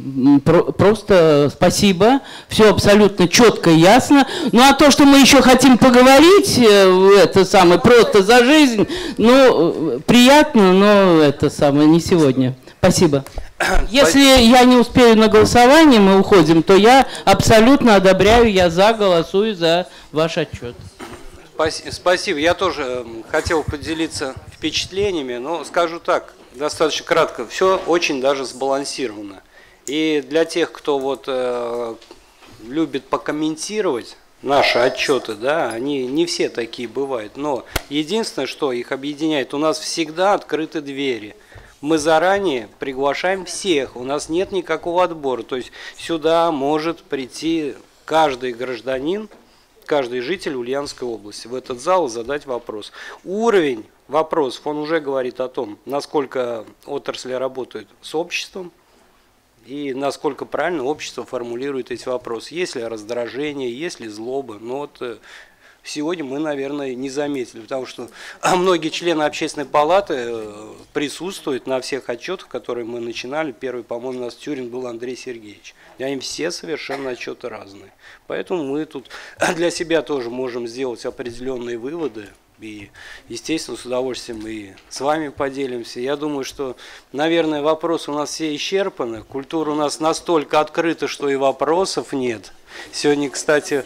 просто спасибо, все абсолютно четко и ясно. Ну а то, что мы еще хотим поговорить, просто за жизнь, приятно, но не сегодня. Спасибо. Если я не успею на голосование, мы уходим, то я абсолютно одобряю, я голосую за ваш отчет. Спасибо. Я тоже хотел поделиться впечатлениями, но скажу так, достаточно кратко. Все очень даже сбалансировано. И для тех, кто любит покомментировать наши отчеты, да, они не все такие бывают. Но единственное, что их объединяет, у нас всегда открыты двери. Мы заранее приглашаем всех, у нас нет никакого отбора. То есть сюда может прийти каждый гражданин, каждый житель Ульяновской области в этот зал и задать вопрос. Уровень вопросов, он уже говорит о том, насколько отрасли работают с обществом и насколько правильно общество формулирует эти вопросы. Есть ли раздражение, есть ли злоба. Сегодня мы, наверное, не заметили, потому что многие члены общественной палаты присутствуют на всех отчетах, которые мы начинали. Первый, по-моему, у нас Тюрин был Андрей Сергеевич. И они все совершенно отчеты разные. Поэтому мы тут для себя тоже можем сделать определенные выводы. И, естественно, с удовольствием и с вами поделимся. Я думаю, что, наверное, вопросы у нас все исчерпаны. Культура у нас настолько открыта, что и вопросов нет. Сегодня, кстати,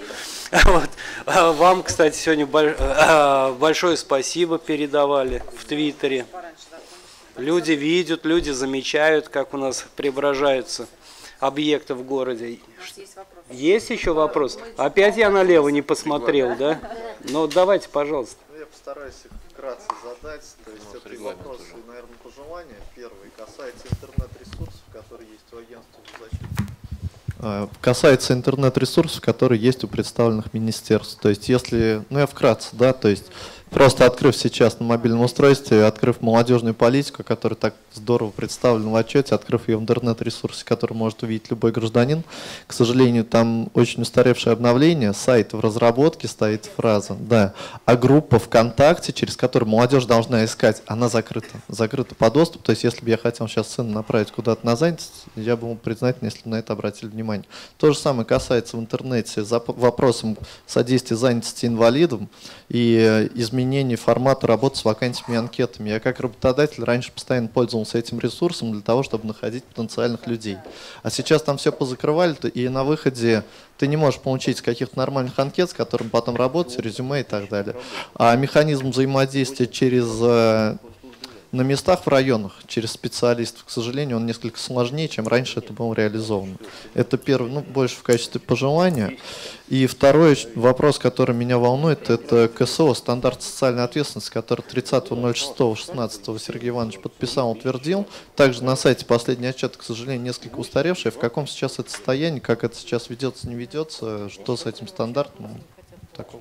вам, кстати, сегодня большое спасибо передавали в Твиттере. Люди видят, люди замечают, как у нас преображаются объекты в городе. Есть еще вопрос? Опять я налево не посмотрел, да? Ну, давайте, пожалуйста. Я постараюсь их вкратце задать. То есть это вопросы, наверное, пожелания. Первый касается интернет-ресурсов, которые есть у агентства по защите. Касается интернет-ресурсов, которые есть у представленных министерств. То есть, если, я вкратце, да, то есть, просто открыв сейчас на мобильном устройстве, открыв молодежную политику, которая так здорово представлена в отчете, открыв ее в интернет-ресурсе, который может увидеть любой гражданин, к сожалению, там очень устаревшее обновление, сайт в разработке, стоит фраза, да, а группа ВКонтакте, через которую молодежь должна искать, она закрыта по доступу. То есть, если бы я хотел сейчас сына направить куда-то на занятость, я бы ему признателен, если бы на это обратили внимание. То же самое касается в интернете вопросом содействия занятости инвалидам и изменения формата работы с вакансиями и анкетами. Я как работодатель раньше постоянно пользовался этим ресурсом для того, чтобы находить потенциальных людей. А сейчас там все позакрывали, и на выходе ты не можешь получить каких-то нормальных анкет, с которыми потом работать, резюме и так далее. А механизм взаимодействия на местах в районах через специалистов, к сожалению, он несколько сложнее, чем раньше это было реализовано. Это первый, больше в качестве пожелания. И второй вопрос, который меня волнует, это КСО, стандарт социальной ответственности, который 30.06.16 Сергей Иванович подписал, утвердил. Также на сайте последний отчет, к сожалению, несколько устаревший. В каком сейчас это состоянии, как это сейчас ведется, не ведется, что с этим стандартом? Такого.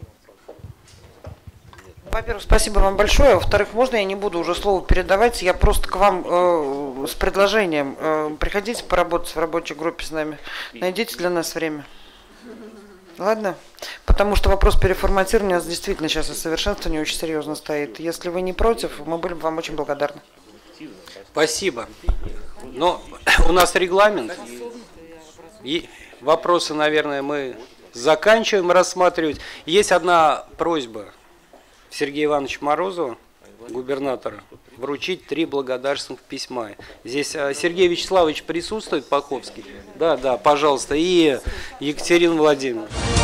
Во-первых, спасибо вам большое. Во-вторых, можно я не буду уже слово передавать? Я просто к вам с предложением. Приходите поработать в рабочей группе с нами. Найдите для нас время. Ладно? Потому что вопрос переформатирования у нас действительно сейчас и совершенствования очень серьезно стоит. Если вы не против, мы были бы вам очень благодарны. Спасибо. Но у нас регламент. И вопросы, наверное, мы заканчиваем рассматривать. Есть одна просьба Сергея Ивановича Морозова, губернатора, вручить 3 благодарственных письма. Здесь Сергей Вячеславович присутствует, Паховский. Да, пожалуйста, и Екатерина Владимировна.